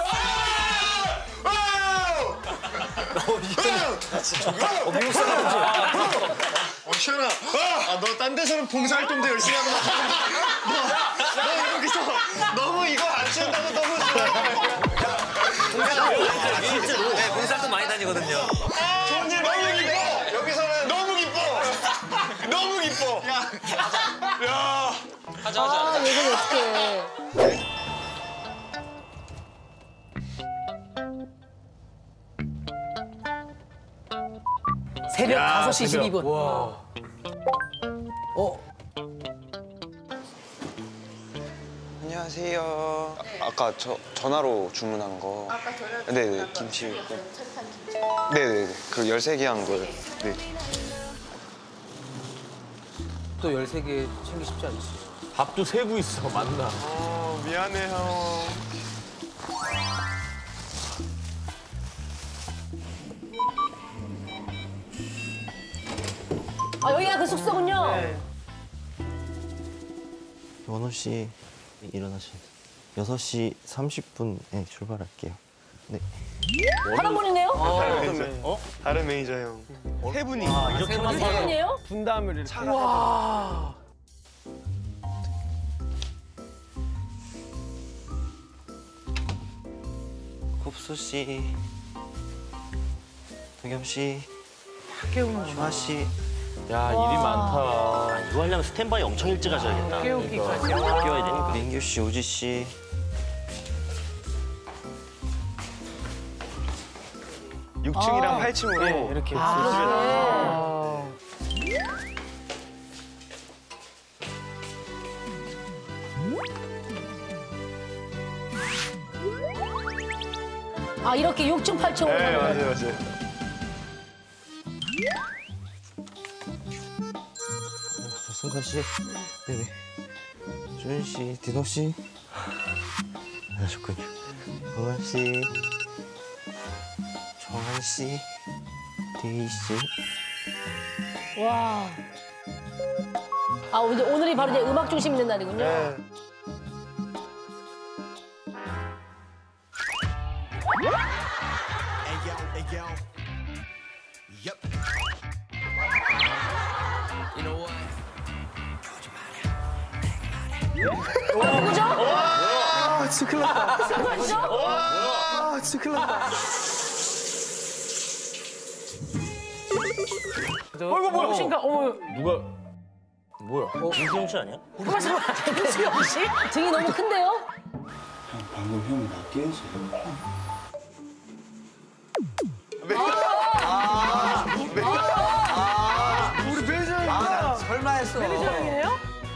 [SPEAKER 12] 어, 미국 사람이지? 어, 시원아. 아, 너 딴 데서는 봉사활동도 열심히 하고 너, 너 여기서 너무 이거 안 치운다고 너무
[SPEAKER 5] 아, 실제로 네, 봉사활동 많이 다니거든요.
[SPEAKER 12] 좋은 일 너무 기뻐. 여기서는 너무 기뻐. 너무 기뻐. 야, 야.
[SPEAKER 1] 하자 하자.
[SPEAKER 10] 아, 얘는 어떡해. 새벽 다섯 시 십이 분.
[SPEAKER 5] 와. 어?
[SPEAKER 13] 안녕하세요. 아, 아까 저 전화로 주문한 거. 아까 전화. 네네 김치. 철판 김치. 네네네 그 열세 개 한 걸. 네.
[SPEAKER 5] 또 열세 개 챙기 쉽지 않지.
[SPEAKER 3] 밥도 세고 있어, 맞나?
[SPEAKER 12] 어, 미안해 형.
[SPEAKER 10] 아, 여기가 그 숙소군요.
[SPEAKER 14] 원호 씨 일어나시. 여섯 시 삼십 분에 출발할게요. 네.
[SPEAKER 10] 사람 분이네요?
[SPEAKER 12] 어? 다른 매니저 형. 세 분이.
[SPEAKER 5] 아, 이렇게
[SPEAKER 10] 세 분이에요?
[SPEAKER 12] 분담을 이렇게.
[SPEAKER 10] 와.
[SPEAKER 14] 굽수 씨, 도겸 씨, 주아 씨.
[SPEAKER 3] 야, 일이 많다.
[SPEAKER 14] 아, 이거 하려면 스탠바이 엄청 일찍 하셔야겠다.
[SPEAKER 4] 깨우기까지.
[SPEAKER 14] 깨워야 되니까. 민규 씨, 우지 씨.
[SPEAKER 12] 육 층이랑 팔 층으로 이렇게.
[SPEAKER 10] 아, 아, 이렇게 육 층, 팔 층으로.
[SPEAKER 12] 네,
[SPEAKER 10] 가는
[SPEAKER 12] 맞아요,
[SPEAKER 10] 거예요.
[SPEAKER 12] 맞아요.
[SPEAKER 14] 승관 씨, 네네. 주현 씨, 디노 씨. 하셨군요. 동환 씨, 정한 씨, 데이 씨.
[SPEAKER 10] 와. 아, 이제 오늘이 바로 이제 음악 중심 있는 날이군요.
[SPEAKER 12] 네.
[SPEAKER 10] 누구죠?
[SPEAKER 12] 아, 진짜 큰일 났다.
[SPEAKER 10] 누구죠?
[SPEAKER 12] 아, 진짜 큰일 났다.
[SPEAKER 4] 어이구 뭐야? 혹시인가? 어머.
[SPEAKER 3] 누가, 뭐야?
[SPEAKER 5] 어, 김수영 씨 아니야?
[SPEAKER 10] 누가 잠깐만, 김수영 씨? 등이 너무 큰데요?
[SPEAKER 14] 방금 형이 나 깨웠어요.
[SPEAKER 12] 우리 매니저입니다.
[SPEAKER 5] 설마 했어.
[SPEAKER 10] 매니저형이에요?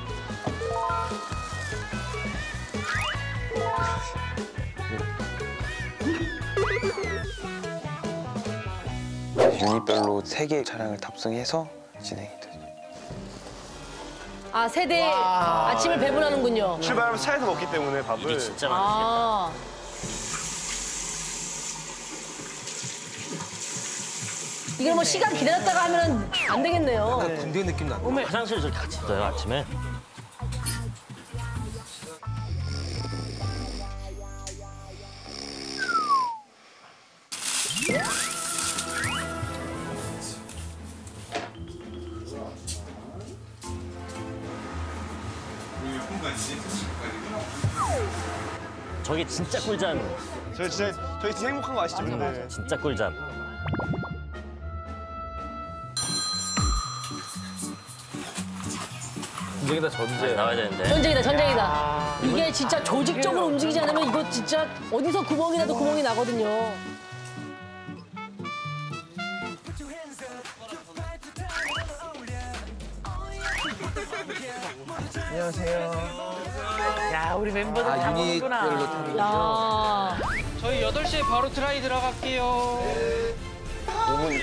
[SPEAKER 13] 유닛별로 세 개 차량을 탑승해서 진행이 되죠.
[SPEAKER 10] 아, 세대 아침을 배분하는군요.
[SPEAKER 12] 출발하면 차에서 먹기 때문에 밥을.
[SPEAKER 5] 이게 진짜 많이
[SPEAKER 10] 아. 이걸 뭐 시간 기다렸다가 하면 안 되겠네요.
[SPEAKER 5] 군대 느낌 난다. 화장실 저기 같이 있어요, 아침에. 저기 진짜 꿀잠.
[SPEAKER 12] 저희 진짜 저희 진짜 행복한 거 아시죠? 근데.
[SPEAKER 5] 진짜 꿀잠.
[SPEAKER 3] 전쟁이다, 전쟁.
[SPEAKER 5] 나와야 되는데.
[SPEAKER 10] 전쟁이다, 전쟁이다. 이게 진짜 조직적으로 움직이지 않으면 이거 진짜 어디서 구멍이 나도 구멍이 나거든요.
[SPEAKER 14] 안녕하세요.
[SPEAKER 4] 야, 우리 멤버들
[SPEAKER 14] 아,
[SPEAKER 4] 다
[SPEAKER 14] 유닛별로
[SPEAKER 4] 먹는구나.
[SPEAKER 14] 타는
[SPEAKER 10] 야.
[SPEAKER 1] 저희 여덟 시에 바로 트라이 들어갈게요.
[SPEAKER 13] 오 분.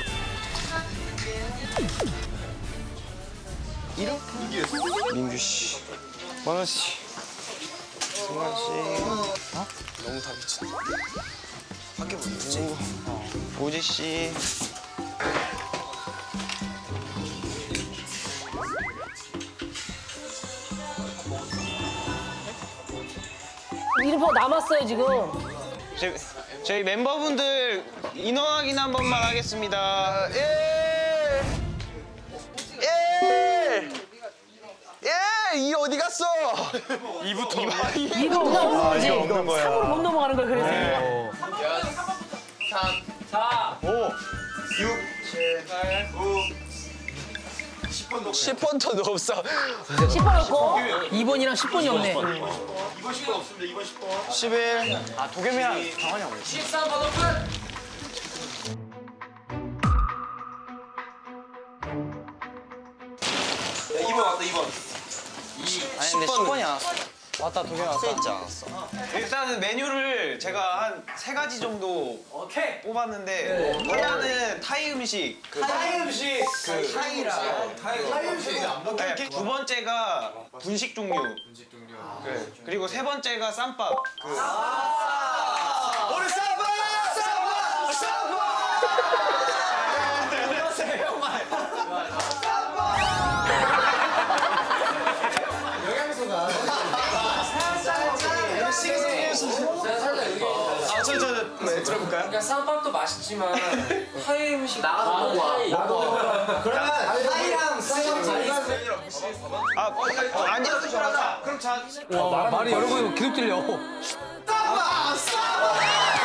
[SPEAKER 13] 민규 씨, 만원 씨, 승관 씨. 어? 너무 다 미친다. 밖에 못 있지? 오지 씨.
[SPEAKER 10] 이름표 남았어요, 지금.
[SPEAKER 2] 저희, 저희 멤버분들 인원 확인 한 번만 하겠습니다. 예! 예! 예! 이 어디 갔어? 이부터.
[SPEAKER 10] 이거 없는 거지.
[SPEAKER 7] 없는 거야.
[SPEAKER 10] 삼으로 못 넘어가는 거야, 그래서.
[SPEAKER 2] 사, 오, 육, 칠, 팔, 구. 십 번도 없어.
[SPEAKER 10] 십 번 없고.
[SPEAKER 4] 이 번이랑 십 번이 없네.
[SPEAKER 12] 이번 십 번 없습니다. 이번 십 번.
[SPEAKER 2] 십일. 아, 도겸이랑 강환이 형.
[SPEAKER 1] 십삼 번 오픈.
[SPEAKER 12] 이 번 왔다, 이 번.
[SPEAKER 2] 아니, 근데 십 번이 안 왔어. 왔다, 도겸이 왔다. 있지 않았어. 일단은 메뉴를 제가 한 세 가지 정도
[SPEAKER 1] 오케이.
[SPEAKER 2] 뽑았는데 하나는 타이 음식. 그
[SPEAKER 1] 타이 음식.
[SPEAKER 2] 그 타이랑
[SPEAKER 12] 타이 음식.
[SPEAKER 2] 네, 두 번째가 분식 종류. 분식 종류. 네. 그리고 세 번째가 쌈밥. 그...
[SPEAKER 12] 우리 쌈밥! 쌈밥! 쌈밥!
[SPEAKER 2] 아, 저, 저, 저, 네, 들어볼까요?
[SPEAKER 1] 그러니까 쌈밥도 맛있지만 타이 음식 나가서 먹어.
[SPEAKER 12] 그러면 타이랑 쌈밥
[SPEAKER 2] 아, 어, 아니요. 그럼 자.
[SPEAKER 5] 와, 말이 여러 번 계속 들려.
[SPEAKER 12] 쌈밥! 쌈밥!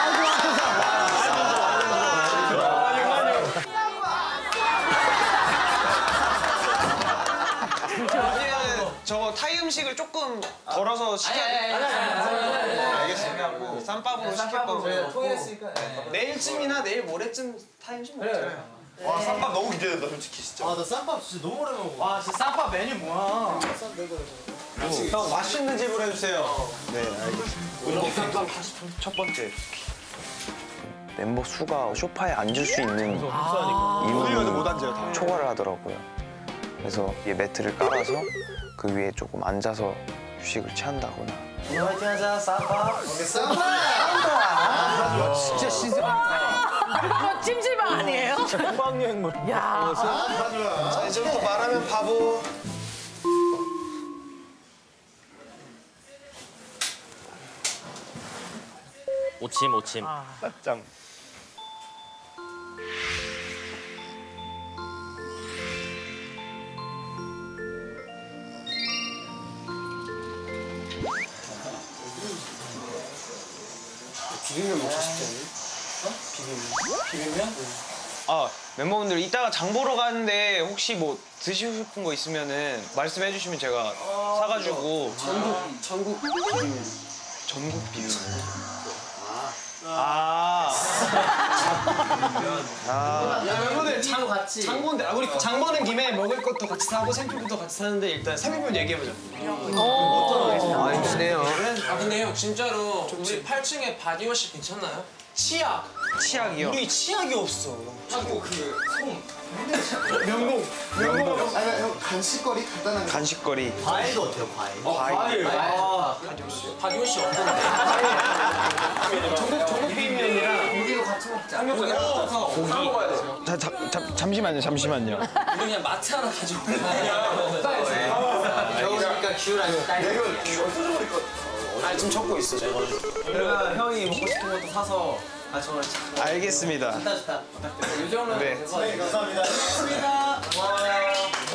[SPEAKER 2] 저거 타이 음식을 조금 덜어서 시켜야 돼. 알겠습니다. 쌈밥으로 시킬 거고.
[SPEAKER 1] 통일했으니까.
[SPEAKER 2] 내일쯤이나 내일 모레쯤 타이 음식 먹자.
[SPEAKER 12] 와, 쌈밥 너무 기대된다, 솔직히 진짜. 아, 나 쌈밥 진짜 너무 오래 먹어.
[SPEAKER 2] 와, 진짜 쌈밥 메뉴 뭐야? 형, 맛있는 집으로 해주세요.
[SPEAKER 13] 네, 알겠습니다. 첫 번째. 멤버 수가 소파에 앉을 수 있는
[SPEAKER 12] 어디가도 못 앉아요, 다.
[SPEAKER 13] 초과를 하더라고요. 그래서 이 매트를 깔아서 그 위에 조금 앉아서 휴식을 취한다거나.
[SPEAKER 2] 화이팅 하자, 쌈밥.
[SPEAKER 12] 쌈밥!
[SPEAKER 4] 진짜 신선하다. 이거 찜질방 아니에요?
[SPEAKER 7] 국방여행물.
[SPEAKER 4] 야.
[SPEAKER 2] 자, 이제부터 말하면 바보.
[SPEAKER 3] 오침 오침.
[SPEAKER 7] 짱.
[SPEAKER 2] 비빔면 먹고 싶지 않니? 어? 비빔면? 비빔면? 아, 멤버분들 이따가 장 보러 가는데 혹시 뭐 드시고 싶은 거 있으면은 말씀해 주시면 제가 사가지고. 전국, 전국 비빔면. 전국 비빔면. 아. 아. 야, 멤버들 장, 같이. 장 보는데, 아, 우리 장 보는 김에 먹을 것도 같이 사고 샘플부터 같이 사는데 일단 삼 인분 얘기해보자.
[SPEAKER 5] 아, 힘드네요.
[SPEAKER 1] 아 근데 형 진짜로 우리 팔 층에 바디워시 괜찮나요? 치약.
[SPEAKER 2] 치약이요?
[SPEAKER 1] 우리 치약이 없어. 자꾸 그 솜.
[SPEAKER 2] 명동. 명동.
[SPEAKER 12] 아니, 형, 간식거리 간단한 거.
[SPEAKER 13] 간식거리.
[SPEAKER 12] 과일도 어때요, 과일?
[SPEAKER 1] 어, 과일. 아, 바디워시. 바디워시 없던데.
[SPEAKER 2] 전국 전국 비빔면이랑
[SPEAKER 1] 고기도 같이 먹자.
[SPEAKER 2] 고기.
[SPEAKER 1] 고기. 사 먹어야 돼.
[SPEAKER 7] 자, 자, 자, 잠시만요, 잠시만요.
[SPEAKER 1] 우리 그냥 마트 하나 가져올래. 겨울이니까 귤 딸기.
[SPEAKER 2] 아, 지금 적고 있어.
[SPEAKER 1] 내가 형이 먹고 싶은 것도 사서 아 정말
[SPEAKER 2] 알겠습니다.
[SPEAKER 1] 좋다 좋다. 이 정도면
[SPEAKER 2] 네.
[SPEAKER 1] 될것 같아요.
[SPEAKER 12] 네, 감사합니다.
[SPEAKER 1] 고맙습니다. 고마워요.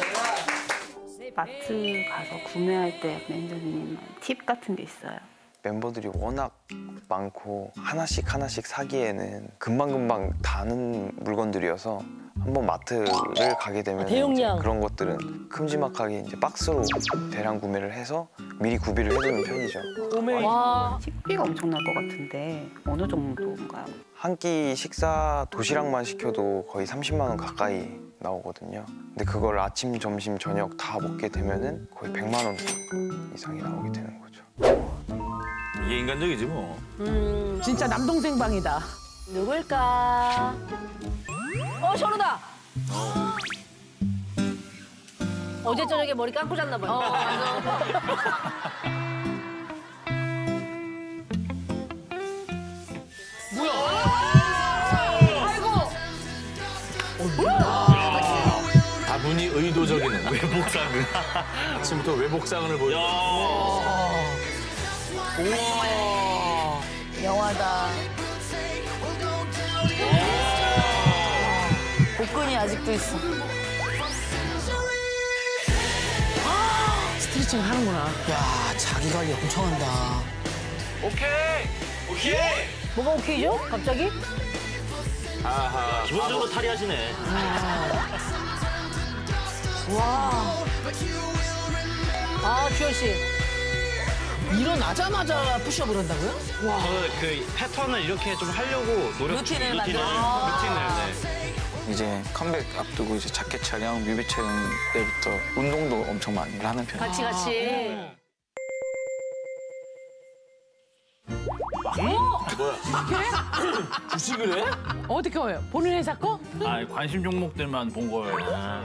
[SPEAKER 15] 마트 가서 구매할 때 매니저님 팁 같은 게 있어요?
[SPEAKER 13] 멤버들이 워낙 많고 하나씩 하나씩 사기에는 금방금방 다는 물건들이어서 한번 마트를 가게 되면
[SPEAKER 10] 대용량.
[SPEAKER 13] 이제 그런 것들은 큼지막하게 이제 박스로 대량 구매를 해서 미리 구비를 해두는 편이죠.
[SPEAKER 15] 와. 식비가 엄청날 것 같은데 어느 정도인가요?
[SPEAKER 13] 한 끼 식사 도시락만 시켜도 거의 삼십만 원 가까이 나오거든요. 근데 그걸 아침, 점심, 저녁 다 먹게 되면은 거의 백만 원 이상이 나오게 되는 거죠.
[SPEAKER 3] 이게 인간적이지 뭐.
[SPEAKER 10] 음.
[SPEAKER 4] 진짜 남동생 방이다.
[SPEAKER 10] 누굴까? 어, 현우다.
[SPEAKER 3] 어.
[SPEAKER 10] 어제 저녁에 머리 감고 잤나 봐요. 어,
[SPEAKER 4] 뭐야?
[SPEAKER 10] 아이고.
[SPEAKER 3] 다분히 의도적인 외복상을. 아침부터 외복상을 보여.
[SPEAKER 4] 우와.
[SPEAKER 6] 영화다. 복근이 아직도 있어.
[SPEAKER 4] 스트레칭을 하는구나.
[SPEAKER 5] 야, 자기 관리 엄청 한다.
[SPEAKER 3] 오케이! 오케이!
[SPEAKER 10] 뭐가 오케이죠? 갑자기?
[SPEAKER 3] 아하.
[SPEAKER 5] 기본적으로 탈의하시네.
[SPEAKER 10] 와. 아, 주현 씨.
[SPEAKER 4] 일어나자마자 푸시업을 한다고요? 와.
[SPEAKER 2] 그 패턴을 이렇게 좀 하려고 노력
[SPEAKER 6] 루틴을
[SPEAKER 2] 루틴을,
[SPEAKER 6] 만들어.
[SPEAKER 2] 루틴을 네.
[SPEAKER 16] 이제 컴백 앞두고 이제 자켓 촬영, 뮤비 촬영 때부터 운동도 엄청 많이 하는 편이에요.
[SPEAKER 10] 같이 같이.
[SPEAKER 3] 뭐야? 주식을 해?
[SPEAKER 4] 어떻게 해요? 본인 회사 거?
[SPEAKER 3] 아, 관심 종목들만 본 거예요.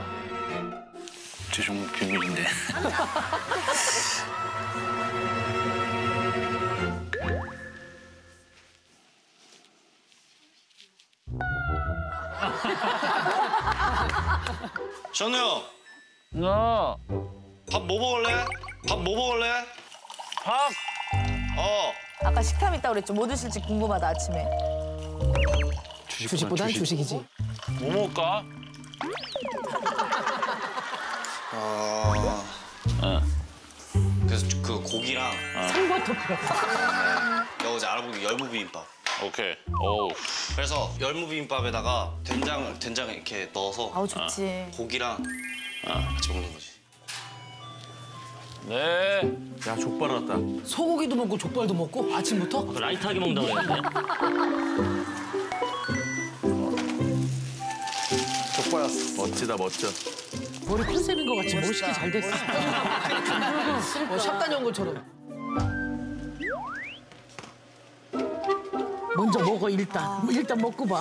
[SPEAKER 16] 제 종목 비밀인데.
[SPEAKER 12] 현우 형.
[SPEAKER 3] 나.
[SPEAKER 12] 밥 뭐 먹을래? 밥 뭐 먹을래?
[SPEAKER 3] 밥.
[SPEAKER 12] 어.
[SPEAKER 6] 아까 식탐 있다고 그랬죠. 뭐 드실지 궁금하다, 아침에.
[SPEAKER 4] 주식보단 주식이지.
[SPEAKER 3] 뭐 먹을까?
[SPEAKER 12] 아.
[SPEAKER 3] 어.
[SPEAKER 12] 그래서 그 고기랑
[SPEAKER 4] 상버터표.
[SPEAKER 12] 내가 어제 알아보기 열무 비빔밥.
[SPEAKER 3] 오케이. 오.
[SPEAKER 12] 그래서 열무 비빔밥에다가 된장 된장 이렇게 넣어서
[SPEAKER 6] 아우, 좋지.
[SPEAKER 12] 고기랑
[SPEAKER 3] 아.
[SPEAKER 12] 같이 먹는 거지.
[SPEAKER 3] 네. 야, 족발 왔다.
[SPEAKER 4] 소고기도 먹고 족발도 먹고 아침부터?
[SPEAKER 5] 라이트하게 먹는다고 그랬는데.
[SPEAKER 16] 족발 왔어.
[SPEAKER 3] 멋지다, 멋져.
[SPEAKER 4] 머리 컨셉인 것 같이 멋있게 잘 됐어. 어, 샵 다녀온 것처럼. 먼저 먹어 일단. 뭐 일단 먹고 봐.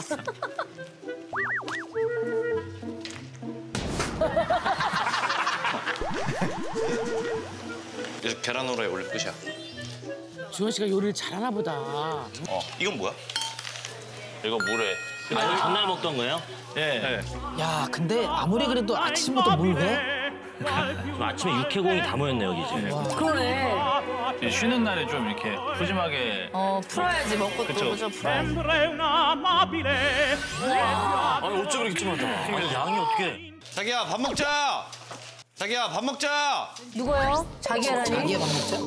[SPEAKER 12] 이제 계란 후라이 올릴 끝이야.
[SPEAKER 4] 주현 씨가 요리를 잘하나 보다.
[SPEAKER 12] 어, 이건 뭐야?
[SPEAKER 3] 이거 물회.
[SPEAKER 5] 아, 전날 먹던 거예요?
[SPEAKER 3] 예.
[SPEAKER 4] 야, 근데 아무리 그래도 아침부터 물 회?
[SPEAKER 5] 아침에 육해공이 다 모였네, 여기 지금.
[SPEAKER 10] 그러네.
[SPEAKER 3] 쉬는 날에 좀 이렇게 푸짐하게.
[SPEAKER 6] 어, 풀어야지, 먹고 또,
[SPEAKER 3] 그쵸.
[SPEAKER 6] 그죠? 풀어야지.
[SPEAKER 5] 아니, 어쩜 이렇게 찜하다. 아니, 양이 어떻게.
[SPEAKER 12] 자기야, 밥 먹자! 자기야, 밥 먹자!
[SPEAKER 10] 누구요? 자기야라니?
[SPEAKER 4] 자기야 밥 먹자.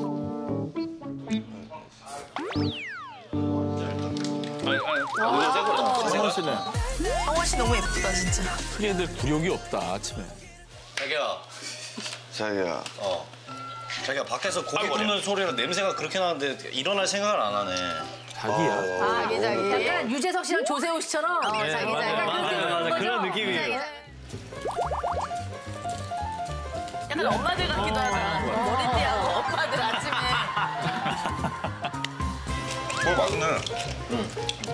[SPEAKER 3] 성원 씨는
[SPEAKER 6] 성원 씨 너무 예쁘다, 진짜.
[SPEAKER 3] 특이한데 굴욕이 없다, 아침에.
[SPEAKER 12] 자기야.
[SPEAKER 11] 자기야.
[SPEAKER 12] 어. 자기야, 밖에서 고기 굽는 소리로 냄새가 그렇게 나는데 일어날 생각을 안 하네.
[SPEAKER 3] 자기야.
[SPEAKER 6] 아, 자기, 자기.
[SPEAKER 10] 약간 유재석 씨랑 조세호 씨처럼.
[SPEAKER 6] 어, 자기, 자기.
[SPEAKER 10] 약간
[SPEAKER 3] 맞아,
[SPEAKER 10] 그렇게
[SPEAKER 3] 맞아,
[SPEAKER 10] 되는
[SPEAKER 3] 그런
[SPEAKER 10] 거죠?
[SPEAKER 3] 느낌이에요.
[SPEAKER 6] 약간 엄마들 같기도 하다. 머리띠하고 엄마들 아침에.
[SPEAKER 12] 어, 맛있네.
[SPEAKER 6] 응.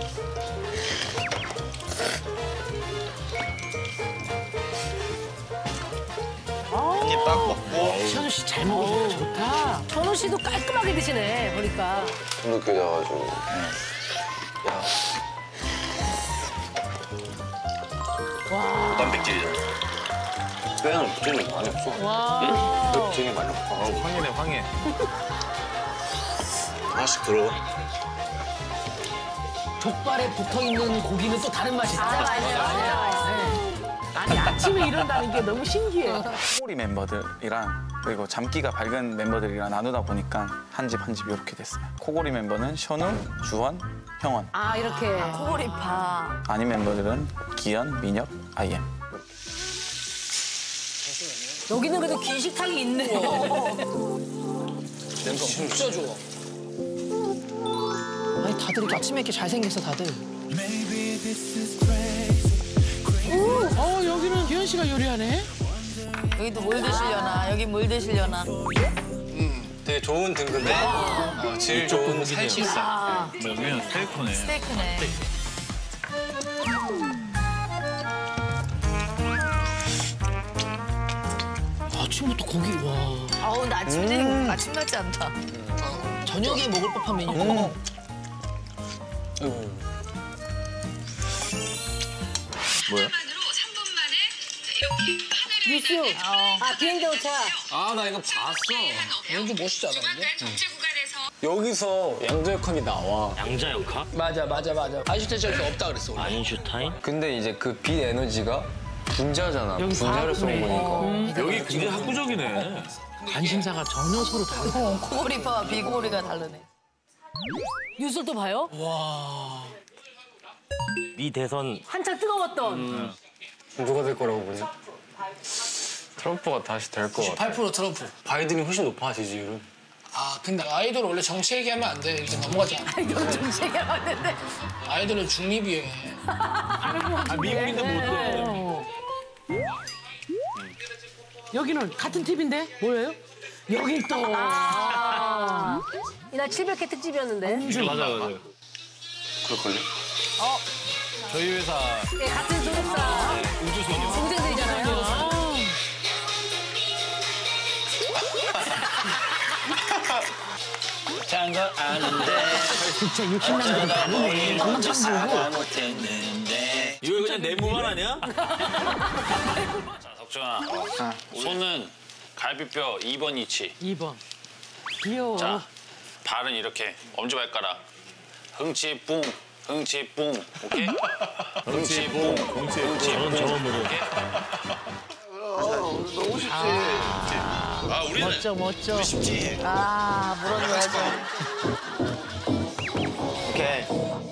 [SPEAKER 12] 한 입 딱 먹고.
[SPEAKER 4] 현우 씨 잘 먹어. 좋다.
[SPEAKER 10] 현우 씨도 깔끔하게 드시네, 보니까.
[SPEAKER 13] 좀 느껴져가지고.
[SPEAKER 10] 와.
[SPEAKER 12] 단백질이잖아.
[SPEAKER 13] 뼈는 부정이 많이 없어.
[SPEAKER 10] 와.
[SPEAKER 13] 뼈 부정이 많이 없어.
[SPEAKER 3] 어, 황해네, 황해.
[SPEAKER 12] 하나씩 들어.
[SPEAKER 4] 족발에 붙어있는 고기는 또 다른 맛이다.
[SPEAKER 10] 아, 맞아요, 맞아요.
[SPEAKER 4] 아니, 아침에 이런다는 게 너무 신기해.
[SPEAKER 16] 코골이 멤버들이랑 그리고 잠기가 밝은 멤버들이랑 나누다 보니까 한 집 한 집 이렇게 됐어요. 코골이 멤버는 현우, 주원, 형원.
[SPEAKER 10] 아, 이렇게.
[SPEAKER 6] 코골이파.
[SPEAKER 16] 아닌 멤버들은 기현, 민혁, 아이엠.
[SPEAKER 10] 여기는 그래도 긴 식탁이 있네.
[SPEAKER 12] 냄새
[SPEAKER 4] 진짜 좋아. 아니, 다들 이렇게 아침에 이렇게 잘생겼어, 다들. 오, 어, 여기는 기현 희원 씨가 요리하네.
[SPEAKER 6] 여기도 뭘 드시려나? 여기 뭘 드시려나?
[SPEAKER 8] 음, 되게 좋은 등급에 어, 질 좋은 살치살.
[SPEAKER 6] 아.
[SPEAKER 3] 여기는 스테이크네.
[SPEAKER 6] 스테이크네.
[SPEAKER 4] 아침부터 고기 와.
[SPEAKER 6] 아우 근데 아침에
[SPEAKER 4] 음.
[SPEAKER 6] 아침 같지 않다.
[SPEAKER 4] 저녁에 먹을 법한 메뉴.
[SPEAKER 8] 음.
[SPEAKER 3] 뭐야?
[SPEAKER 10] 뉴스. 아 비행기 오차.
[SPEAKER 8] 아, 나 이거 봤어.
[SPEAKER 4] 완전 멋있지 않았는데?
[SPEAKER 8] 여기서 양자역학이 나와.
[SPEAKER 5] 양자역학?
[SPEAKER 4] 맞아 맞아 맞아. 아인슈타인 없다 그랬어 원래.
[SPEAKER 5] 아인슈타인?
[SPEAKER 8] 근데 이제 그 빛 에너지가 분자잖아.
[SPEAKER 4] 여기
[SPEAKER 8] 분자를 쏜
[SPEAKER 4] 사학부네.
[SPEAKER 8] 거니까.
[SPEAKER 4] 음.
[SPEAKER 3] 여기 굉장히 학구적이네.
[SPEAKER 4] 관심사가 전혀 서로 다르다.
[SPEAKER 6] 어, 코골이 봐 비코골이가 다르네.
[SPEAKER 10] 뉴스를 또 봐요?
[SPEAKER 4] 와.
[SPEAKER 5] 미 대선
[SPEAKER 10] 한창 뜨거웠던.
[SPEAKER 8] 음. 누가 될 거라고 보지? 트럼프가 다시 될 거 같아.
[SPEAKER 4] 팔 퍼센트 트럼프.
[SPEAKER 8] 바이든이 훨씬 높아, 지지율은.
[SPEAKER 4] 아 근데 아이돌 원래 정치 얘기하면 안 돼. 일단 넘어가자.
[SPEAKER 6] 아이돌 정치 얘기하면 안 된대.
[SPEAKER 4] 아이돌은 중립이에요.
[SPEAKER 3] 아, 미국인데 뭐
[SPEAKER 4] 여기는 같은 팁인데 뭐예요? 여긴 또.
[SPEAKER 10] 아. 이날 칠백 회 특집이었는데.
[SPEAKER 3] 맞아, 맞아.
[SPEAKER 8] 그럴걸요?
[SPEAKER 10] 어.
[SPEAKER 3] 저희 회사
[SPEAKER 10] 네, 같은 소속사.
[SPEAKER 3] 우주소녀.
[SPEAKER 10] 동생들이잖아요.
[SPEAKER 3] 장거 아는데
[SPEAKER 4] 진짜 육신남들이 다르네. 엄청 보고.
[SPEAKER 3] 못했는데 이거 그냥 내무만 아니야? 자, 석준아. 손은 갈비뼈 이 번 위치.
[SPEAKER 4] 이 번. 귀여워.
[SPEAKER 3] 자, 발은 이렇게 엄지발가락. 흥치 뿡, 흥치 뿡. 오케이? 흥치 뿡, 흥치 뿡.
[SPEAKER 5] 저런 저음으로.
[SPEAKER 3] 너무 쉽지. 아, 우리는
[SPEAKER 4] 멋져 멋져.
[SPEAKER 3] 우리 쉽지.
[SPEAKER 6] 아 물어줘야죠.
[SPEAKER 2] 오케이.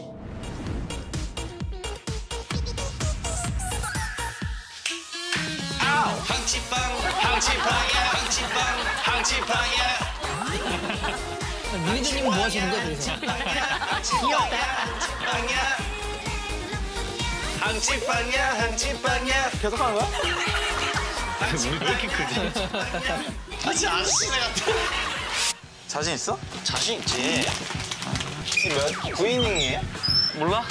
[SPEAKER 3] 아우! 항치빵, 항치빵이야, 항치빵, 항치빵이야.
[SPEAKER 4] 민희주님은 뭐 하시는 거야 그래서?
[SPEAKER 3] 귀엽다. 항치빵이야. 항치빵이야, 항치빵이야.
[SPEAKER 2] 계속 하는 거야?
[SPEAKER 3] 우리 왜 이렇게 크지? 아직 아저씨네 같아.
[SPEAKER 8] 자신 있어?
[SPEAKER 3] 자신 있지.
[SPEAKER 2] 몇 구이닝이에요?
[SPEAKER 3] 몰라?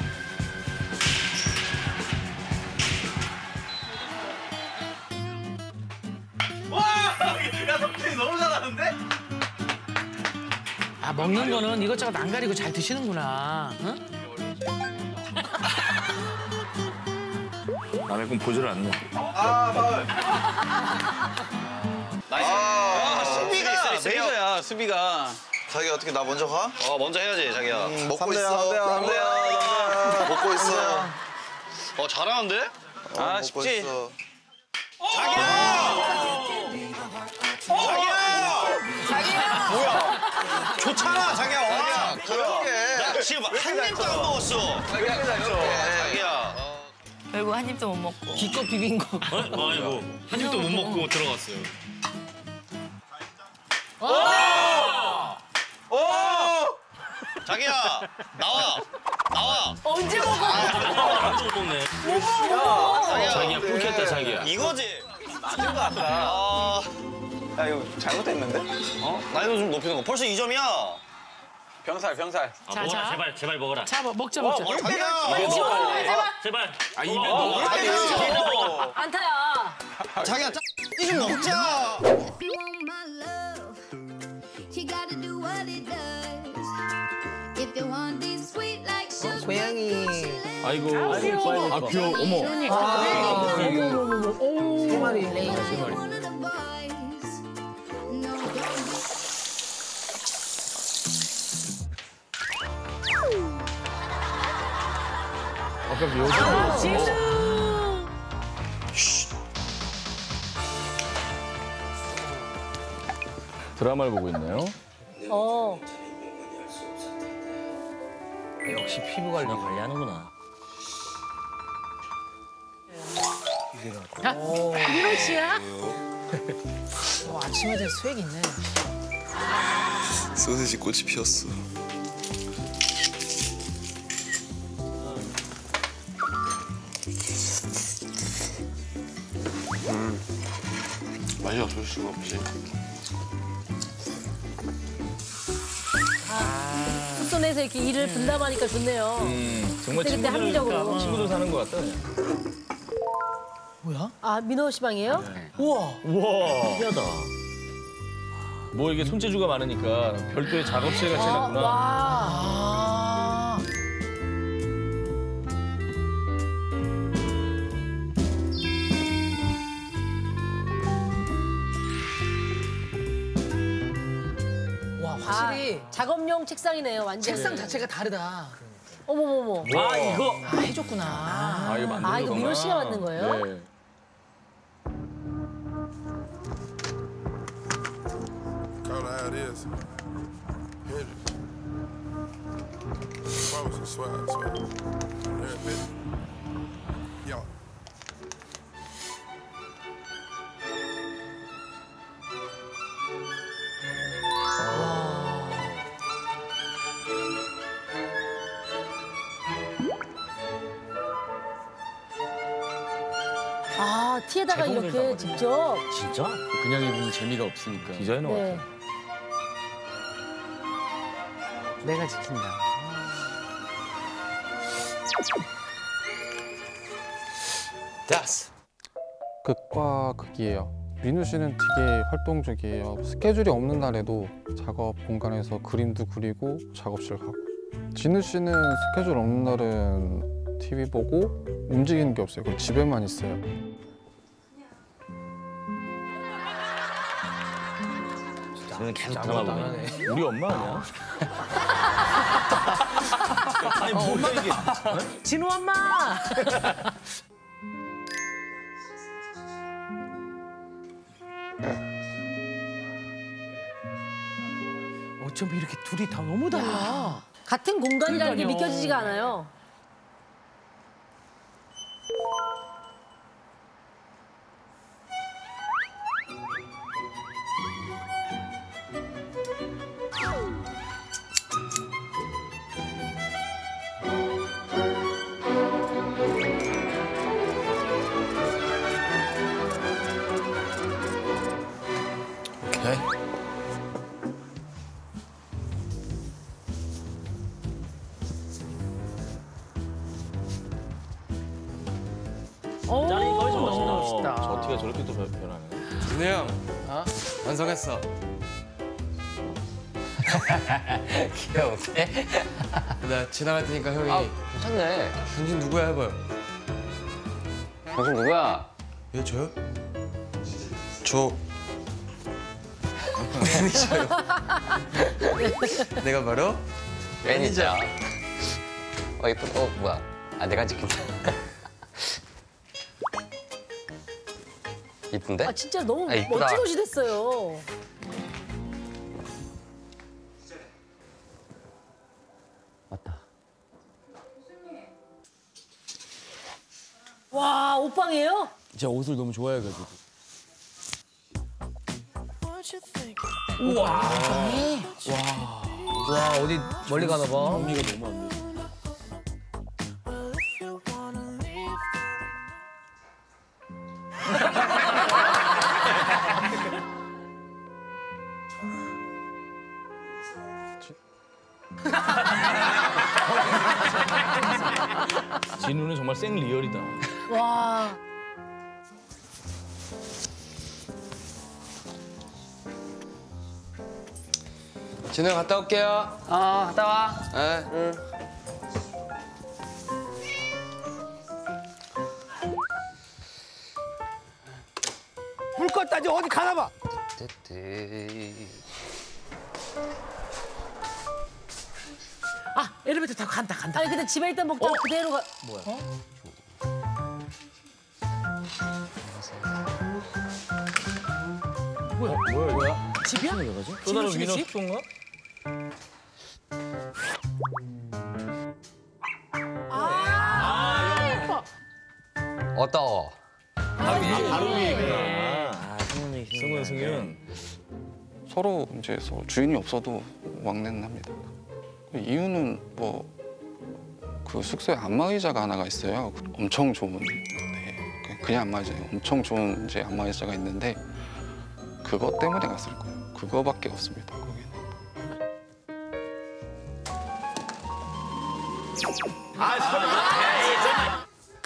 [SPEAKER 3] 와! 야, 석준이 너무 잘하는데?
[SPEAKER 4] 아 먹는 거는 이것저것 안 가리고 잘 드시는구나. 응?
[SPEAKER 3] 남의 건 보지를 않네.
[SPEAKER 2] 아, 파울.
[SPEAKER 3] 나이스.
[SPEAKER 11] 아,
[SPEAKER 3] 수비가
[SPEAKER 11] 메이저야, 수비가. 자기야, 어떻게 나 먼저 가?
[SPEAKER 3] 어, 먼저 해야지, 자기야.
[SPEAKER 11] 음, 먹고
[SPEAKER 13] 삼 대요,
[SPEAKER 11] 있어.
[SPEAKER 13] 삼 대요, 삼 대요, 삼 대요.
[SPEAKER 11] 먹고 있어.
[SPEAKER 3] 어, 잘하는데?
[SPEAKER 11] 어,
[SPEAKER 3] 아,
[SPEAKER 11] 먹고
[SPEAKER 3] 쉽지?
[SPEAKER 11] 있어.
[SPEAKER 3] 자기야!
[SPEAKER 6] 자기야.
[SPEAKER 3] 좋잖아, 자기야.
[SPEAKER 11] 자기야, 가볍게.
[SPEAKER 3] 나 지금 한 입도 안 먹었어.
[SPEAKER 11] 자기야,
[SPEAKER 3] 자기야.
[SPEAKER 6] 결국 한 입도 못 먹고.
[SPEAKER 4] 기껏 비빈 거.
[SPEAKER 3] 어? 아이고. 한 입도 못 먹고 들어갔어요.
[SPEAKER 11] 오!
[SPEAKER 3] 자기야, 나와. 나와.
[SPEAKER 6] 언제 먹어?
[SPEAKER 5] 안 먹네.
[SPEAKER 3] 자기야.
[SPEAKER 5] 자기야 뿔켰다 자기야.
[SPEAKER 3] 이거지. 맞는 거 같다. 아,
[SPEAKER 2] 야, 이거 잘못했는데?
[SPEAKER 3] 어? 난이도 좀 높이는 거. 벌써 이 점이야.
[SPEAKER 2] 병살, 병살.
[SPEAKER 5] 아,
[SPEAKER 4] 자,
[SPEAKER 5] 먹어라
[SPEAKER 4] 자.
[SPEAKER 5] 제발 제발 먹어라.
[SPEAKER 4] 자 먹- 먹자 먹자.
[SPEAKER 3] 뭘
[SPEAKER 11] 자기야.
[SPEAKER 5] 입에
[SPEAKER 6] 어,
[SPEAKER 5] 넣어.
[SPEAKER 6] 제발.
[SPEAKER 5] 제발. 아 입에
[SPEAKER 3] 어,
[SPEAKER 5] 넣어.
[SPEAKER 3] 뭘 때려.
[SPEAKER 10] 안타야.
[SPEAKER 11] 자기야, 좀 먹자.
[SPEAKER 4] 고양이.
[SPEAKER 3] 아이고. 아, 귀여워. 어머.
[SPEAKER 4] 아, 세 마리.
[SPEAKER 3] 세 마리. 아까 여자.
[SPEAKER 10] 진짜.
[SPEAKER 3] 드라마를 보고 있나요?
[SPEAKER 10] 어.
[SPEAKER 5] 역시 피부 관리 관리하는구나.
[SPEAKER 4] 민호 씨야? 어, 아침에 된 스웩 있네.
[SPEAKER 13] 소세지 꽃이 피었어.
[SPEAKER 3] 맛이 없을 수가 없지.
[SPEAKER 10] 아, 숙소 내에서 이렇게 일을 분담하니까 좋네요.
[SPEAKER 7] 음, 정말
[SPEAKER 10] 그때 그때 합리적으로.
[SPEAKER 7] 친구들 사는 것 같다. 그냥.
[SPEAKER 4] 뭐야?
[SPEAKER 10] 아, 민호 씨 방이에요?
[SPEAKER 4] 우와.
[SPEAKER 7] 우와.
[SPEAKER 4] 신기하다.
[SPEAKER 7] 뭐 이게 손재주가 많으니까 별도의 작업실 같이 해놨구나.
[SPEAKER 4] 아. 와, 확실히
[SPEAKER 10] 아, 작업용 책상이네요, 완전.
[SPEAKER 4] 책상 자체가 다르다.
[SPEAKER 10] 어머머머.
[SPEAKER 7] 아, 이거.
[SPEAKER 4] 아, 해줬구나.
[SPEAKER 7] 아, 이거 만든
[SPEAKER 10] 아, 이거 민호 씨가 만든 거예요?
[SPEAKER 7] 네.
[SPEAKER 17] Call it how it is. Hendrix. Promise and swag, swag. There, bitch. Yo.
[SPEAKER 10] 아, 티에다가 이렇게 직접.
[SPEAKER 7] 진짜? 그냥 입으면 재미가 없으니까. 디자이너
[SPEAKER 10] 네.
[SPEAKER 7] 같아.
[SPEAKER 4] 내가 지킨다.
[SPEAKER 7] 됐어.
[SPEAKER 18] 극과 극이에요. 민우 씨는 되게 활동적이에요. 스케줄이 없는 날에도 작업 공간에서 그림도 그리고 작업실 가고. 진우 씨는 스케줄 없는 날은 티비 보고 움직이는 게 없어요. 그냥 집에만 있어요.
[SPEAKER 7] 저는 계속 당하네. 우리 엄마 아니야? 아니 뭐야 이게?
[SPEAKER 4] 진우 엄마. 어쩜 이렇게 둘이 다 너무 달라.
[SPEAKER 10] 같은 공간이라는 게
[SPEAKER 4] 그러니까요.
[SPEAKER 10] 믿겨지지가 않아요.
[SPEAKER 3] 오케이.
[SPEAKER 10] 오.
[SPEAKER 7] 짠이 거의 좀 멋있다.
[SPEAKER 4] 멋있다.
[SPEAKER 7] 저 티가 저렇게 또 변- 변하네.
[SPEAKER 8] 진우 형, 어? 완성했어.
[SPEAKER 5] 귀여운데?
[SPEAKER 8] 나 지나갈 테니까 형이
[SPEAKER 5] 아, 괜찮네.
[SPEAKER 8] 당신 누구야 해봐요.
[SPEAKER 5] 당신 누구야?
[SPEAKER 8] 예, 저요? 저 매니저요. 내가 바로
[SPEAKER 5] 매니저. 어, 이쁜, 어, 뭐야. 아, 내가 지킨다. 이쁜데?
[SPEAKER 10] 아, 진짜 너무
[SPEAKER 5] 아, 이쁘다.
[SPEAKER 10] 멋진 옷이 됐어요.
[SPEAKER 5] 맞다.
[SPEAKER 10] 와, 옷방이에요?
[SPEAKER 7] 제가 옷을 너무 좋아해가지고.
[SPEAKER 4] 우와.
[SPEAKER 7] 와, 와 어디 멀리 가나 봐. 정리가 너무 안 돼. 진우는 정말 생 리얼이다.
[SPEAKER 10] 와.
[SPEAKER 8] 진우 형 갔다 올게요.
[SPEAKER 5] 어, 갔다 와.
[SPEAKER 8] 네.
[SPEAKER 5] 응.
[SPEAKER 4] 불 껐다 이제 어디 가나 봐. 아, 엘리베이터 타고 간다 간다.
[SPEAKER 10] 아니, 근데 집에 있던 복장 그대로 가.
[SPEAKER 7] 뭐야?
[SPEAKER 4] 어? 뭐야?
[SPEAKER 7] 뭐야 뭐야?
[SPEAKER 4] 집이야?
[SPEAKER 7] 또 다른
[SPEAKER 4] 진우 씨
[SPEAKER 7] 위너
[SPEAKER 4] 집?
[SPEAKER 7] 숙소인가?
[SPEAKER 5] 어떠?
[SPEAKER 7] 바로 위에 바로 위에구나.
[SPEAKER 5] 아, 승훈이
[SPEAKER 7] 승훈 승윤.
[SPEAKER 18] 서로 이제 서로 주인이 없어도 왕래는 합니다. 이유는 뭐 그 숙소에 안마의자가 하나가 있어요. 엄청 좋은, 네, 그냥 안마의자예요. 엄청 좋은 이제 안마의자가 있는데 그거 때문에 갔을 거예요. 그거밖에 없습니다. 거기는.
[SPEAKER 7] 아, 설마.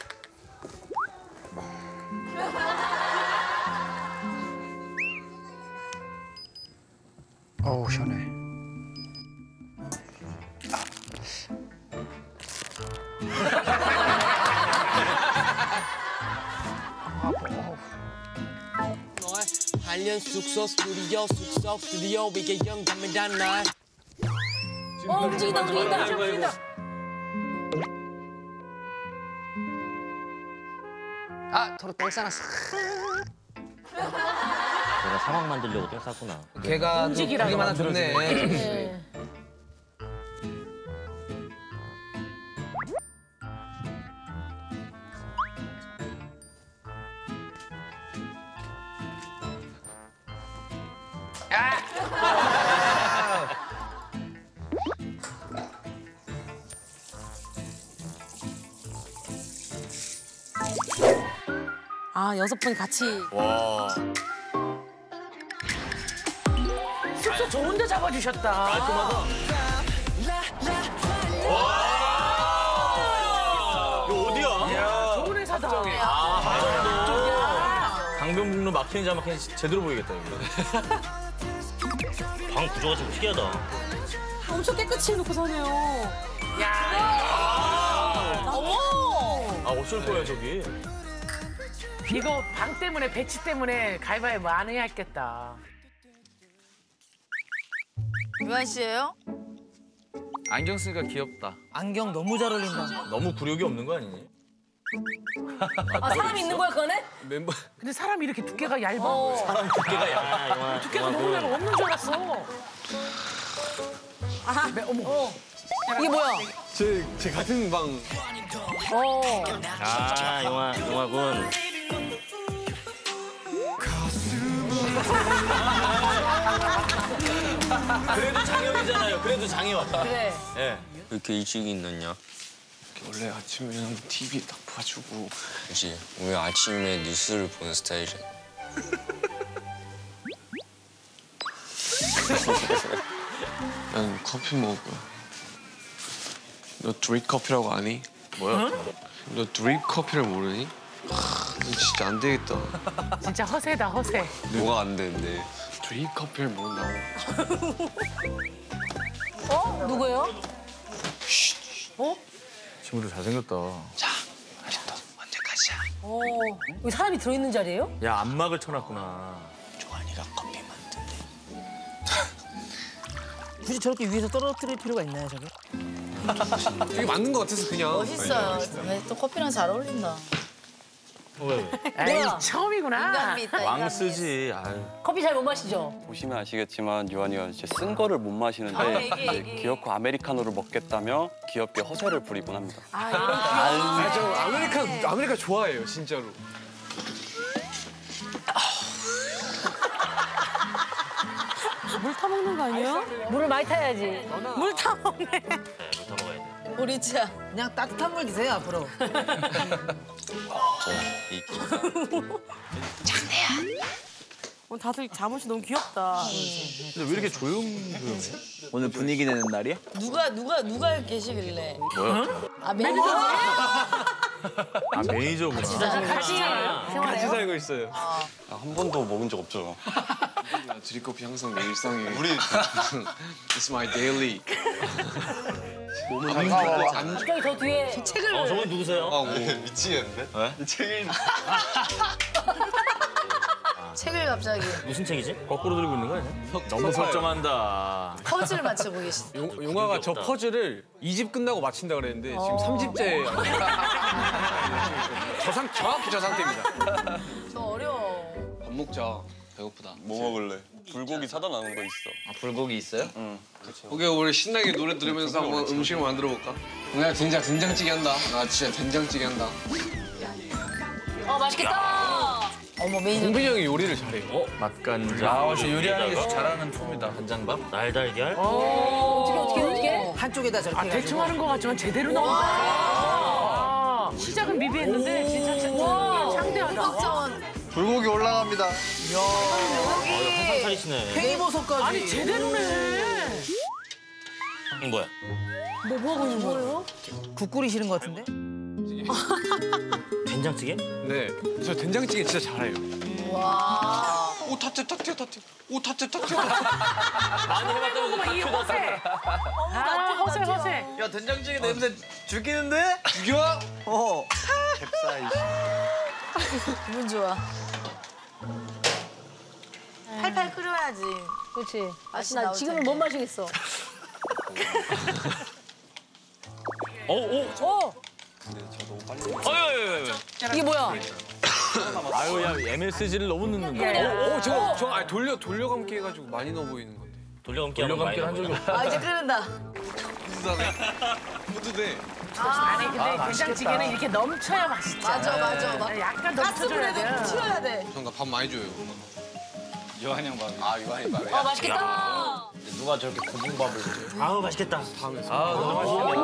[SPEAKER 13] 어우 시원해.
[SPEAKER 4] 한년 숙소 스튜디오 숙소 스튜디오 이게 영감이란 날.
[SPEAKER 10] 어 움직인다 움직인다. 움직인다.
[SPEAKER 4] 아 도로 똥 싸놨어.
[SPEAKER 5] 내가 사막 만들려고 똥 쌌구나.
[SPEAKER 2] 걔가
[SPEAKER 10] 움직이라고.
[SPEAKER 2] 하나 좋네.
[SPEAKER 10] 네. 아 여섯 분이 같이.
[SPEAKER 7] 와.
[SPEAKER 4] 숙소 좋은 데 잡아주셨다.
[SPEAKER 7] 깔끔하다. 와. 이거 어디야?
[SPEAKER 4] 좋은 회사다.
[SPEAKER 7] 아, 강변북로 막히는지 안 막히는지 제대로 보이겠다, 여기.
[SPEAKER 5] 방 구조가 좀 특이하다.
[SPEAKER 10] 엄청 깨끗이 해놓고 사네요.
[SPEAKER 4] 야.
[SPEAKER 10] 어머.
[SPEAKER 7] 아, 어쩔 거야, 저기.
[SPEAKER 4] 이거 방 때문에 배치 때문에 가위바위보 안 해야 했겠다.
[SPEAKER 6] 유한 씨예요?
[SPEAKER 2] 안경 쓰니까 귀엽다.
[SPEAKER 4] 안경 너무 잘 어울린다.
[SPEAKER 7] 너무 굴욕이 없는 거 아니니?
[SPEAKER 10] 아 사람 있는 거야 그 안에?
[SPEAKER 2] 멤버.
[SPEAKER 4] 근데 사람이 이렇게 두께가 얇아.
[SPEAKER 10] 어.
[SPEAKER 7] 사람 두께가 얇아.
[SPEAKER 5] 영화,
[SPEAKER 4] 두께가 너무 얇아. 없는 줄 알았어.
[SPEAKER 10] 아
[SPEAKER 4] 네, 어머. 어.
[SPEAKER 10] 이게 뭐야?
[SPEAKER 2] 제, 제 같은 방.
[SPEAKER 10] 어.
[SPEAKER 5] 아, 영화, 영화군.
[SPEAKER 7] 그래도 장혁이잖아요. 그래도 장혁.
[SPEAKER 10] 그래.
[SPEAKER 7] 예. 네.
[SPEAKER 5] 왜 이렇게 일찍 있느냐?
[SPEAKER 18] 원래 아침에는 티비 딱 봐주고.
[SPEAKER 5] 그치. 우리 아침에 뉴스를 보는 스타일이야.
[SPEAKER 18] 난 커피 먹을 거야. 너 드립 커피라고 아니?
[SPEAKER 7] 뭐야?
[SPEAKER 18] 너 드립 커피를 모르니? 하, 너 진짜 안 되겠다.
[SPEAKER 4] 진짜 허세다 허세.
[SPEAKER 5] 뭐가 안 되는데?
[SPEAKER 18] 드립 커피를 모른다고.
[SPEAKER 10] 어? 누구예요? 어?
[SPEAKER 7] 친구도 잘생겼다.
[SPEAKER 2] 자, 맛있다. 언제까지야?
[SPEAKER 10] 어. 여기 사람이 들어있는 자리예요?
[SPEAKER 7] 야, 안막을 쳐놨구나.
[SPEAKER 2] 조한이가 커피 만드네.
[SPEAKER 4] 굳이 저렇게 위에서 떨어뜨릴 필요가 있나요, 저게?
[SPEAKER 2] 되게 맞는 것 같아서 그냥.
[SPEAKER 6] 멋있어요. 네, 또 커피랑 잘 어울린다.
[SPEAKER 7] 왜, 왜?
[SPEAKER 4] 에이,
[SPEAKER 10] 뭐야?
[SPEAKER 4] 처음이구나.
[SPEAKER 6] 인간미 있다. 인간미.
[SPEAKER 7] 왕쓰지. 아유.
[SPEAKER 10] 커피 잘 못 마시죠?
[SPEAKER 19] 보시면 아시겠지만 유한이가 이제 쓴 거를 못 마시는데
[SPEAKER 6] 아, 얘기,
[SPEAKER 19] 이제
[SPEAKER 6] 얘기.
[SPEAKER 19] 귀엽고 아메리카노를 먹겠다며 귀엽게 허세를 부리곤 합니다.
[SPEAKER 10] 아 이런 귀여운.
[SPEAKER 2] 아, 저 아메리카, 아메리카 좋아해요, 진짜로.
[SPEAKER 10] 물 타먹는 거 아니에요? 물을 많이 타야지. 물 타먹네.
[SPEAKER 5] 네, 물 더 먹어야 돼.
[SPEAKER 6] 우리 차.
[SPEAKER 4] 그냥 따뜻한 물 드세요, 앞으로.
[SPEAKER 10] 어, 다들 잠옷이 너무 귀엽다.
[SPEAKER 7] 근데 왜 이렇게 조용조용해?
[SPEAKER 16] 오늘 분위기 내는 날이야?
[SPEAKER 6] 누가 누가 누가 계시길래?
[SPEAKER 7] 뭐야?
[SPEAKER 6] 아 매니저.
[SPEAKER 7] 아, 매니저구나.
[SPEAKER 6] 같이
[SPEAKER 2] 같이
[SPEAKER 6] 생활해요?
[SPEAKER 2] 살고 있어요.
[SPEAKER 19] 아, 한 번도 먹은 적 없죠.
[SPEAKER 18] 드립 커피 항상 내 일상에. 우리 It's my daily. 몸은 안
[SPEAKER 10] 갑자기 더 뒤에
[SPEAKER 6] 책을.
[SPEAKER 5] 어, 저분 누구세요?
[SPEAKER 19] 아, 미치겠는데?
[SPEAKER 7] 왜?
[SPEAKER 19] 책을
[SPEAKER 6] 책을 갑자기
[SPEAKER 5] 무슨 책이지?
[SPEAKER 7] 거꾸로 들고 있는 거 아니야? 너무 설정한다.
[SPEAKER 6] 퍼즐 맞추고 계시.
[SPEAKER 2] 용, 용화가 저 퍼즐을 이 집 끝나고 마친다 그랬는데 지금 삼 집째. 저 상, 정확히 저 상태입니다.
[SPEAKER 6] 저 어려워.
[SPEAKER 18] 밥 먹자. 배고프다.
[SPEAKER 19] 뭐 먹을래? 불고기 사다 나온 거 있어.
[SPEAKER 2] 아, 불고기 있어요?
[SPEAKER 19] 응.
[SPEAKER 18] 오케이, 우리 신나게 노래 들으면서 한번 음식을 만들어 볼까? 내가 진짜 된장찌개 한다. 나 진짜 된장찌개 한다.
[SPEAKER 10] 어 맛있겠다.
[SPEAKER 6] 어머 매니저.
[SPEAKER 2] 공빈이 형이 요리를 잘해요.
[SPEAKER 7] 어? 맛간장.
[SPEAKER 16] 아, 저 요리하는 게 잘하는 폼이다.
[SPEAKER 7] 간장밥?
[SPEAKER 5] 날달걀?
[SPEAKER 10] 어 어떻게 어떻게 어떻게?
[SPEAKER 4] 한쪽에다 저렇게. 아, 대충 하는 것 같지만 제대로 나온다. 아, 시작은 미비했는데 진짜 진짜 창대하다.
[SPEAKER 6] 국악자원.
[SPEAKER 12] 불고기 올라갑니다.
[SPEAKER 7] 아, 한상 차리시네.
[SPEAKER 4] 팽이버섯까지.
[SPEAKER 10] 아니 제대로네.
[SPEAKER 7] 이거 뭐야?
[SPEAKER 10] 뭐, 뭐 하고 있는 거예요?
[SPEAKER 4] 국 끓이시는 것 같은데?
[SPEAKER 7] 된장찌개?
[SPEAKER 2] 네, 저 된장찌개 진짜 잘해요.
[SPEAKER 6] 와.
[SPEAKER 2] 오 탑재 탑재 탑재. 오 탑재 탑재 탑재.
[SPEAKER 7] 많이 해봤다고
[SPEAKER 10] 이 허세. 아 허세 허세.
[SPEAKER 2] 야 된장찌개 냄새 죽이는데? 죽여? 어.
[SPEAKER 12] 캡사이신.
[SPEAKER 6] 기분 좋아. 팔팔 끓여야지.
[SPEAKER 10] 그렇지.
[SPEAKER 6] 맛이
[SPEAKER 10] 나
[SPEAKER 6] 나올
[SPEAKER 10] 지금은
[SPEAKER 6] 텐데.
[SPEAKER 10] 못 마시겠어.
[SPEAKER 7] 오, 오.
[SPEAKER 10] 어.
[SPEAKER 7] 어유,
[SPEAKER 10] 이게 뭐야?
[SPEAKER 7] 아유, 야, 엠에스지를 너무 넣는다.
[SPEAKER 2] 오, 오, 저, 저 아, 돌려 돌려감기 해가지고 많이 넣어 보이는 건데.
[SPEAKER 7] 돌려감기 돌려감기 한 적이 없어.
[SPEAKER 6] 아 이제 끓는다.
[SPEAKER 2] 뿌듯해.
[SPEAKER 4] 아니 근데
[SPEAKER 7] 아,
[SPEAKER 4] 된장찌개는 이렇게 넘쳐야 맛있잖아.
[SPEAKER 6] 맞아 맞아. 막
[SPEAKER 4] 약간 넘쳐줘야 돼.
[SPEAKER 6] 가스불에도 튀어야 돼.
[SPEAKER 2] 형 나 밥 많이 줘요.
[SPEAKER 3] 요한 형 밥이.
[SPEAKER 2] 아 요한이 밥이.
[SPEAKER 6] 아 맛있겠다.
[SPEAKER 3] 누가 저렇게 고분밥을
[SPEAKER 7] 아우, 맛있겠다.
[SPEAKER 2] 다음에.
[SPEAKER 7] 아, 너무 맛있겠다.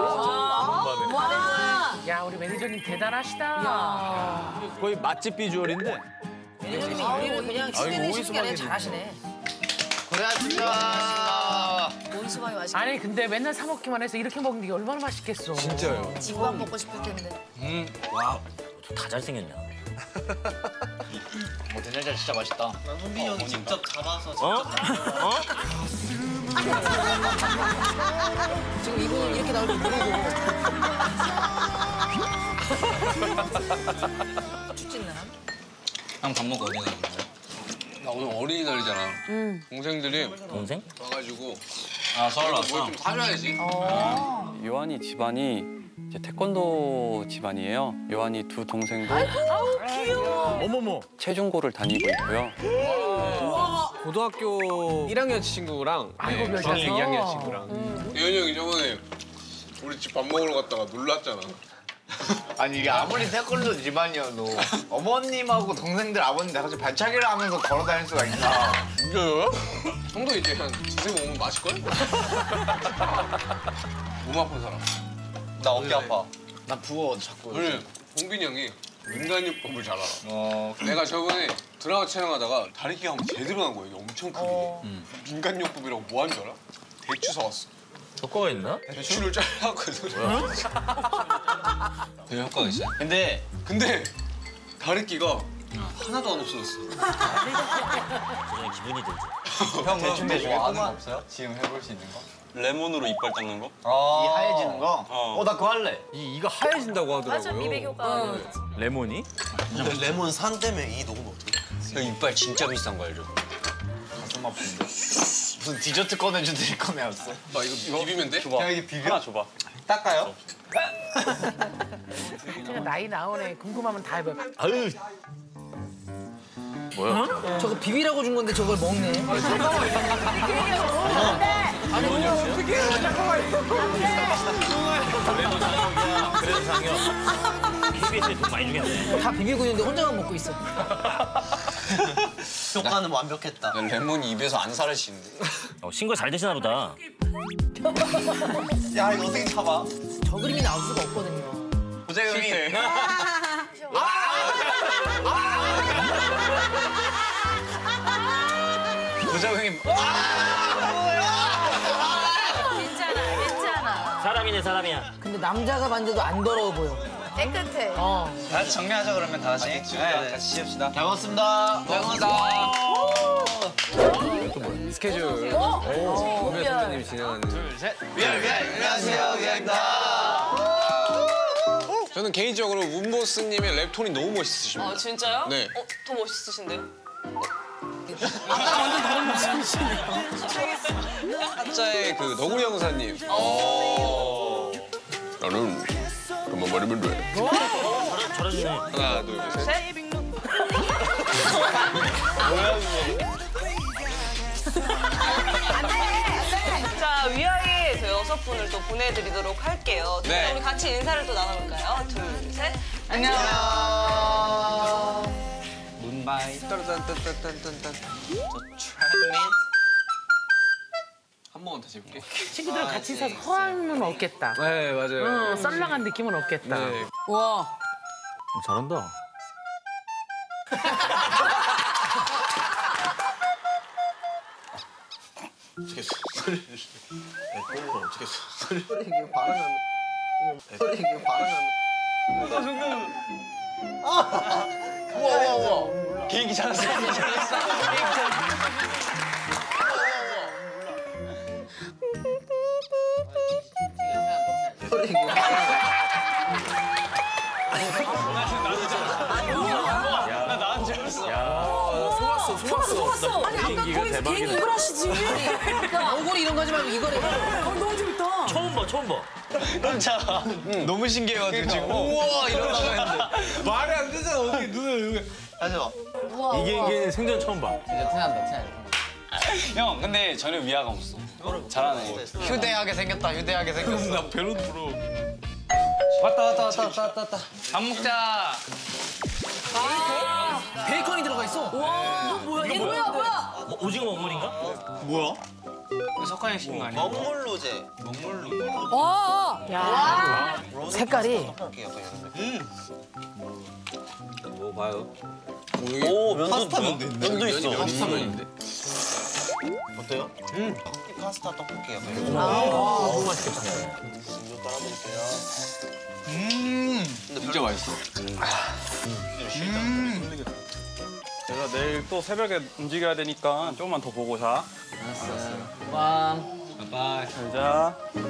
[SPEAKER 6] 와.
[SPEAKER 4] 야 우리 매니저님 대단하시다.
[SPEAKER 7] 거의 맛집 비주얼인데.
[SPEAKER 6] 매니저님이 요리를 그냥 집에 계시는 게 아니라 잘하시네.
[SPEAKER 12] 고생하셨습니다.
[SPEAKER 6] 오이수박이 맛있겠다.
[SPEAKER 4] 아니 근데 맨날 사 먹기만 해서 이렇게 먹는 게 얼마나 맛있겠어.
[SPEAKER 2] 진짜요.
[SPEAKER 6] 집밥 먹고 싶을 텐데.
[SPEAKER 7] 음, 와, 다 잘생겼냐?
[SPEAKER 3] 뭐 된장찌개 진짜 맛있다.
[SPEAKER 12] 현빈이 형 직접 잡아서 직접
[SPEAKER 7] 어? 어?
[SPEAKER 6] 지금 이분은 이렇게 나올 줄 모르고. 춥진나?
[SPEAKER 3] 형 밥 먹고 어디 가는 거야?
[SPEAKER 8] 나 오늘 어린이날이잖아.
[SPEAKER 10] 응.
[SPEAKER 8] 동생들이
[SPEAKER 7] 동생?
[SPEAKER 8] 와가지고
[SPEAKER 3] 아 서울 왔어.
[SPEAKER 8] 뭘 좀 사줘야지.
[SPEAKER 19] 요한이 집안이 이제 태권도 집안이에요. 요한이 두 동생도
[SPEAKER 10] 아우 귀여워.
[SPEAKER 7] 어머머.
[SPEAKER 19] 체중고를 다니고 있고요.
[SPEAKER 2] 고등학교 일 학년 친구랑
[SPEAKER 4] 아이고,
[SPEAKER 2] 네,
[SPEAKER 4] 몇
[SPEAKER 2] 중학교
[SPEAKER 4] 살이서?
[SPEAKER 2] 이 학년 친구랑.
[SPEAKER 8] 예현이 형이 저번에 우리 집 밥 먹으러 갔다가 놀랐잖아.
[SPEAKER 12] 아니 이게 아무리 태권도 집안이어도 어머님하고 동생들 아버님 다 같이 발차기를 하면서 걸어 다닐 수가 있나?
[SPEAKER 8] 진짜요? 형도 이제 한 두세 번 오면 마실걸? 몸 아픈 사람.
[SPEAKER 12] 나 어깨 아파.
[SPEAKER 11] 나 부어 자꾸.
[SPEAKER 8] 그래, 홍빈이 형이 민간요법을 잘 알아.
[SPEAKER 12] 어.
[SPEAKER 8] 내가 저번에 드라마 촬영하다가 다리끼가 한번 제대로 난 거야. 이게 엄청 크게.
[SPEAKER 7] 음.
[SPEAKER 8] 민간요법이라고 뭐 한 줄 알아? 대추 사왔어.
[SPEAKER 7] 효과가 있나?
[SPEAKER 8] 대추를 잘라거든.
[SPEAKER 3] 되게 효과가 있어요.
[SPEAKER 8] 근데 근데 다리끼가 하나도 안 없어졌어.
[SPEAKER 7] 굉장히 기분이 들지.
[SPEAKER 12] 형 대충 대충 뭐 아는 거 없어요? 지금 해볼 수 있는 거?
[SPEAKER 3] 레몬으로 이빨 닦는 거?
[SPEAKER 12] 이 하얘지는 거?
[SPEAKER 3] 어.
[SPEAKER 12] 어 나 그거 할래.
[SPEAKER 2] 이 이가 하얘진다고 하더라고요.
[SPEAKER 6] 맞아 미백 효과.
[SPEAKER 7] 레몬이?
[SPEAKER 11] 근데 레몬 산 때문에 이 녹으면 어떡해?
[SPEAKER 3] 형 이빨 진짜 비싼 거 알죠?
[SPEAKER 12] 가슴 아픈데. 무슨 디저트 꺼내주더니 꺼내왔어.
[SPEAKER 8] 나 이거 비비면 돼?
[SPEAKER 12] 야 이게 비벼?
[SPEAKER 3] 하나 줘봐.
[SPEAKER 12] 닦아요?
[SPEAKER 4] 제가 나이 나오네. 궁금하면 다 해봐.
[SPEAKER 7] 아유. 뭐야?
[SPEAKER 4] 어? 저거 비비라고 준 건데 저걸 먹네.
[SPEAKER 7] 아니 뭐냐? 어떻게 해? 그래도 상혁이야. 그래도 상혁. 케이비에스에 돈 많이 주겠네.
[SPEAKER 4] 다 비비고 있는데 혼자만 먹고 있어.
[SPEAKER 11] 효과는 완벽했다.
[SPEAKER 3] 레몬이 입에서 안 사라지는데.
[SPEAKER 7] 어, 신고 잘 되시나 보다.
[SPEAKER 12] 야 이거 어떻게 잡아?
[SPEAKER 4] 저 그림이 나올 수가 없거든요.
[SPEAKER 12] 고재형이. 고재형이.
[SPEAKER 6] 괜찮아 괜찮아.
[SPEAKER 7] 사람이네 사람이야.
[SPEAKER 4] 근데 남자가 만져도 안 더러워 보여.
[SPEAKER 6] 깨끗해.
[SPEAKER 4] 어.
[SPEAKER 12] 다 같이 정리하자 그러면 다 같이. 네, 같이 지읍시다. 잘 먹었습니다. 잘 먹었습니다.
[SPEAKER 2] 스케줄.
[SPEAKER 6] 어?
[SPEAKER 2] 오면 선배님이 진행하는.
[SPEAKER 12] 둘, 셋. 위알 위알 안녕하세요 위알입니다.
[SPEAKER 8] 저는 개인적으로 문보스님의 랩톤이 너무 멋있으십니다.
[SPEAKER 6] 아 진짜요?
[SPEAKER 8] 네.
[SPEAKER 6] 어, 더 멋있으신데요?
[SPEAKER 4] 아까 완전 다른 모습이시네요.
[SPEAKER 8] 한자의 그 너구리 형사님. 어. 나는 그만 말이면 돼.
[SPEAKER 7] 잘하시네.
[SPEAKER 8] 하나 둘 셋.
[SPEAKER 6] 셋.
[SPEAKER 8] 뭐야 이거.
[SPEAKER 6] 자 위아에 저 여섯 분을 또 보내드리도록 할게요.
[SPEAKER 8] 네.
[SPEAKER 6] 우리 같이 인사를 또 나눠볼까요? 둘, 셋.
[SPEAKER 12] 안녕.
[SPEAKER 2] 문바이. 딴딴딴딴딴딴.
[SPEAKER 8] 한 번만 다시 해볼게.
[SPEAKER 4] 친구들랑 같이 있어서 허함은 없겠다.
[SPEAKER 2] 네 맞아요.
[SPEAKER 4] 어, 썰렁한 느낌은 없겠다.
[SPEAKER 2] 네.
[SPEAKER 4] 와.
[SPEAKER 7] 잘한다.
[SPEAKER 12] 어떻게 소리 꼴로 어떻게 소리
[SPEAKER 14] 이게 반응하는 소리 이게 반응하는
[SPEAKER 2] 나 지금
[SPEAKER 12] 우와 우와 우와
[SPEAKER 2] 개인기 잘했어. 개인기 잘했어. 개인기 잘했어.
[SPEAKER 14] 소리 이게
[SPEAKER 2] 나 나한 줄 알았어.
[SPEAKER 7] 야, 속았어, 속았어.
[SPEAKER 10] 속았어. 아니 아까
[SPEAKER 7] 개인기가
[SPEAKER 10] 거기서
[SPEAKER 7] 대박이네.
[SPEAKER 10] 개인기 이걸 하시지. 그러니까
[SPEAKER 4] 어골이 이런 거 하지 말고 이거래.
[SPEAKER 10] 어, 너무 재밌다.
[SPEAKER 7] 처음 봐, 처음 봐.
[SPEAKER 2] 진짜 너무 신기해가지고 지금 우와 이러려고 했는데 말이 안 되잖아. 어떻게 눈을 이렇게
[SPEAKER 11] 하지 마.
[SPEAKER 7] 이 개인기는 생전 처음 봐.
[SPEAKER 14] 진짜 티난다 티나.
[SPEAKER 19] 형 근데 전혀 위화감 없어. 잘하네.
[SPEAKER 11] 휴대하게 생겼다. 휴대하게 생겼어.
[SPEAKER 2] 나 배로 불어.
[SPEAKER 11] 왔다 왔다 왔다 왔다 왔다 왔다.
[SPEAKER 19] 밥 먹자.
[SPEAKER 4] 베이컨이 들어가 있어.
[SPEAKER 10] 와, 이거 뭐야? 이거 뭐야? 뭐야?
[SPEAKER 7] 어, 오징어 먹물인가?
[SPEAKER 2] 뭐야?
[SPEAKER 19] 석가영 시킨 거 아니야?
[SPEAKER 11] 먹물 로제. 먹물 로제.
[SPEAKER 10] 와, 야. 색깔이.
[SPEAKER 19] 뭐 봐요? 오 면도
[SPEAKER 11] 파스타 면도 있네.
[SPEAKER 19] 면도 있어.
[SPEAKER 11] 파스타
[SPEAKER 19] 면인데.
[SPEAKER 11] 어때요? 음. 파스타 떡볶이 약간 이런 거.
[SPEAKER 4] 아,
[SPEAKER 11] 너무 맛있겠다. 이거 따라볼게요. 음.
[SPEAKER 19] 진짜 맛있어.
[SPEAKER 11] 음.
[SPEAKER 19] 내가 내일 또 새벽에 움직여야 되니까 조금만 더 보고 자.
[SPEAKER 14] 알았어. 빰.
[SPEAKER 19] 바이바이. 잘 자.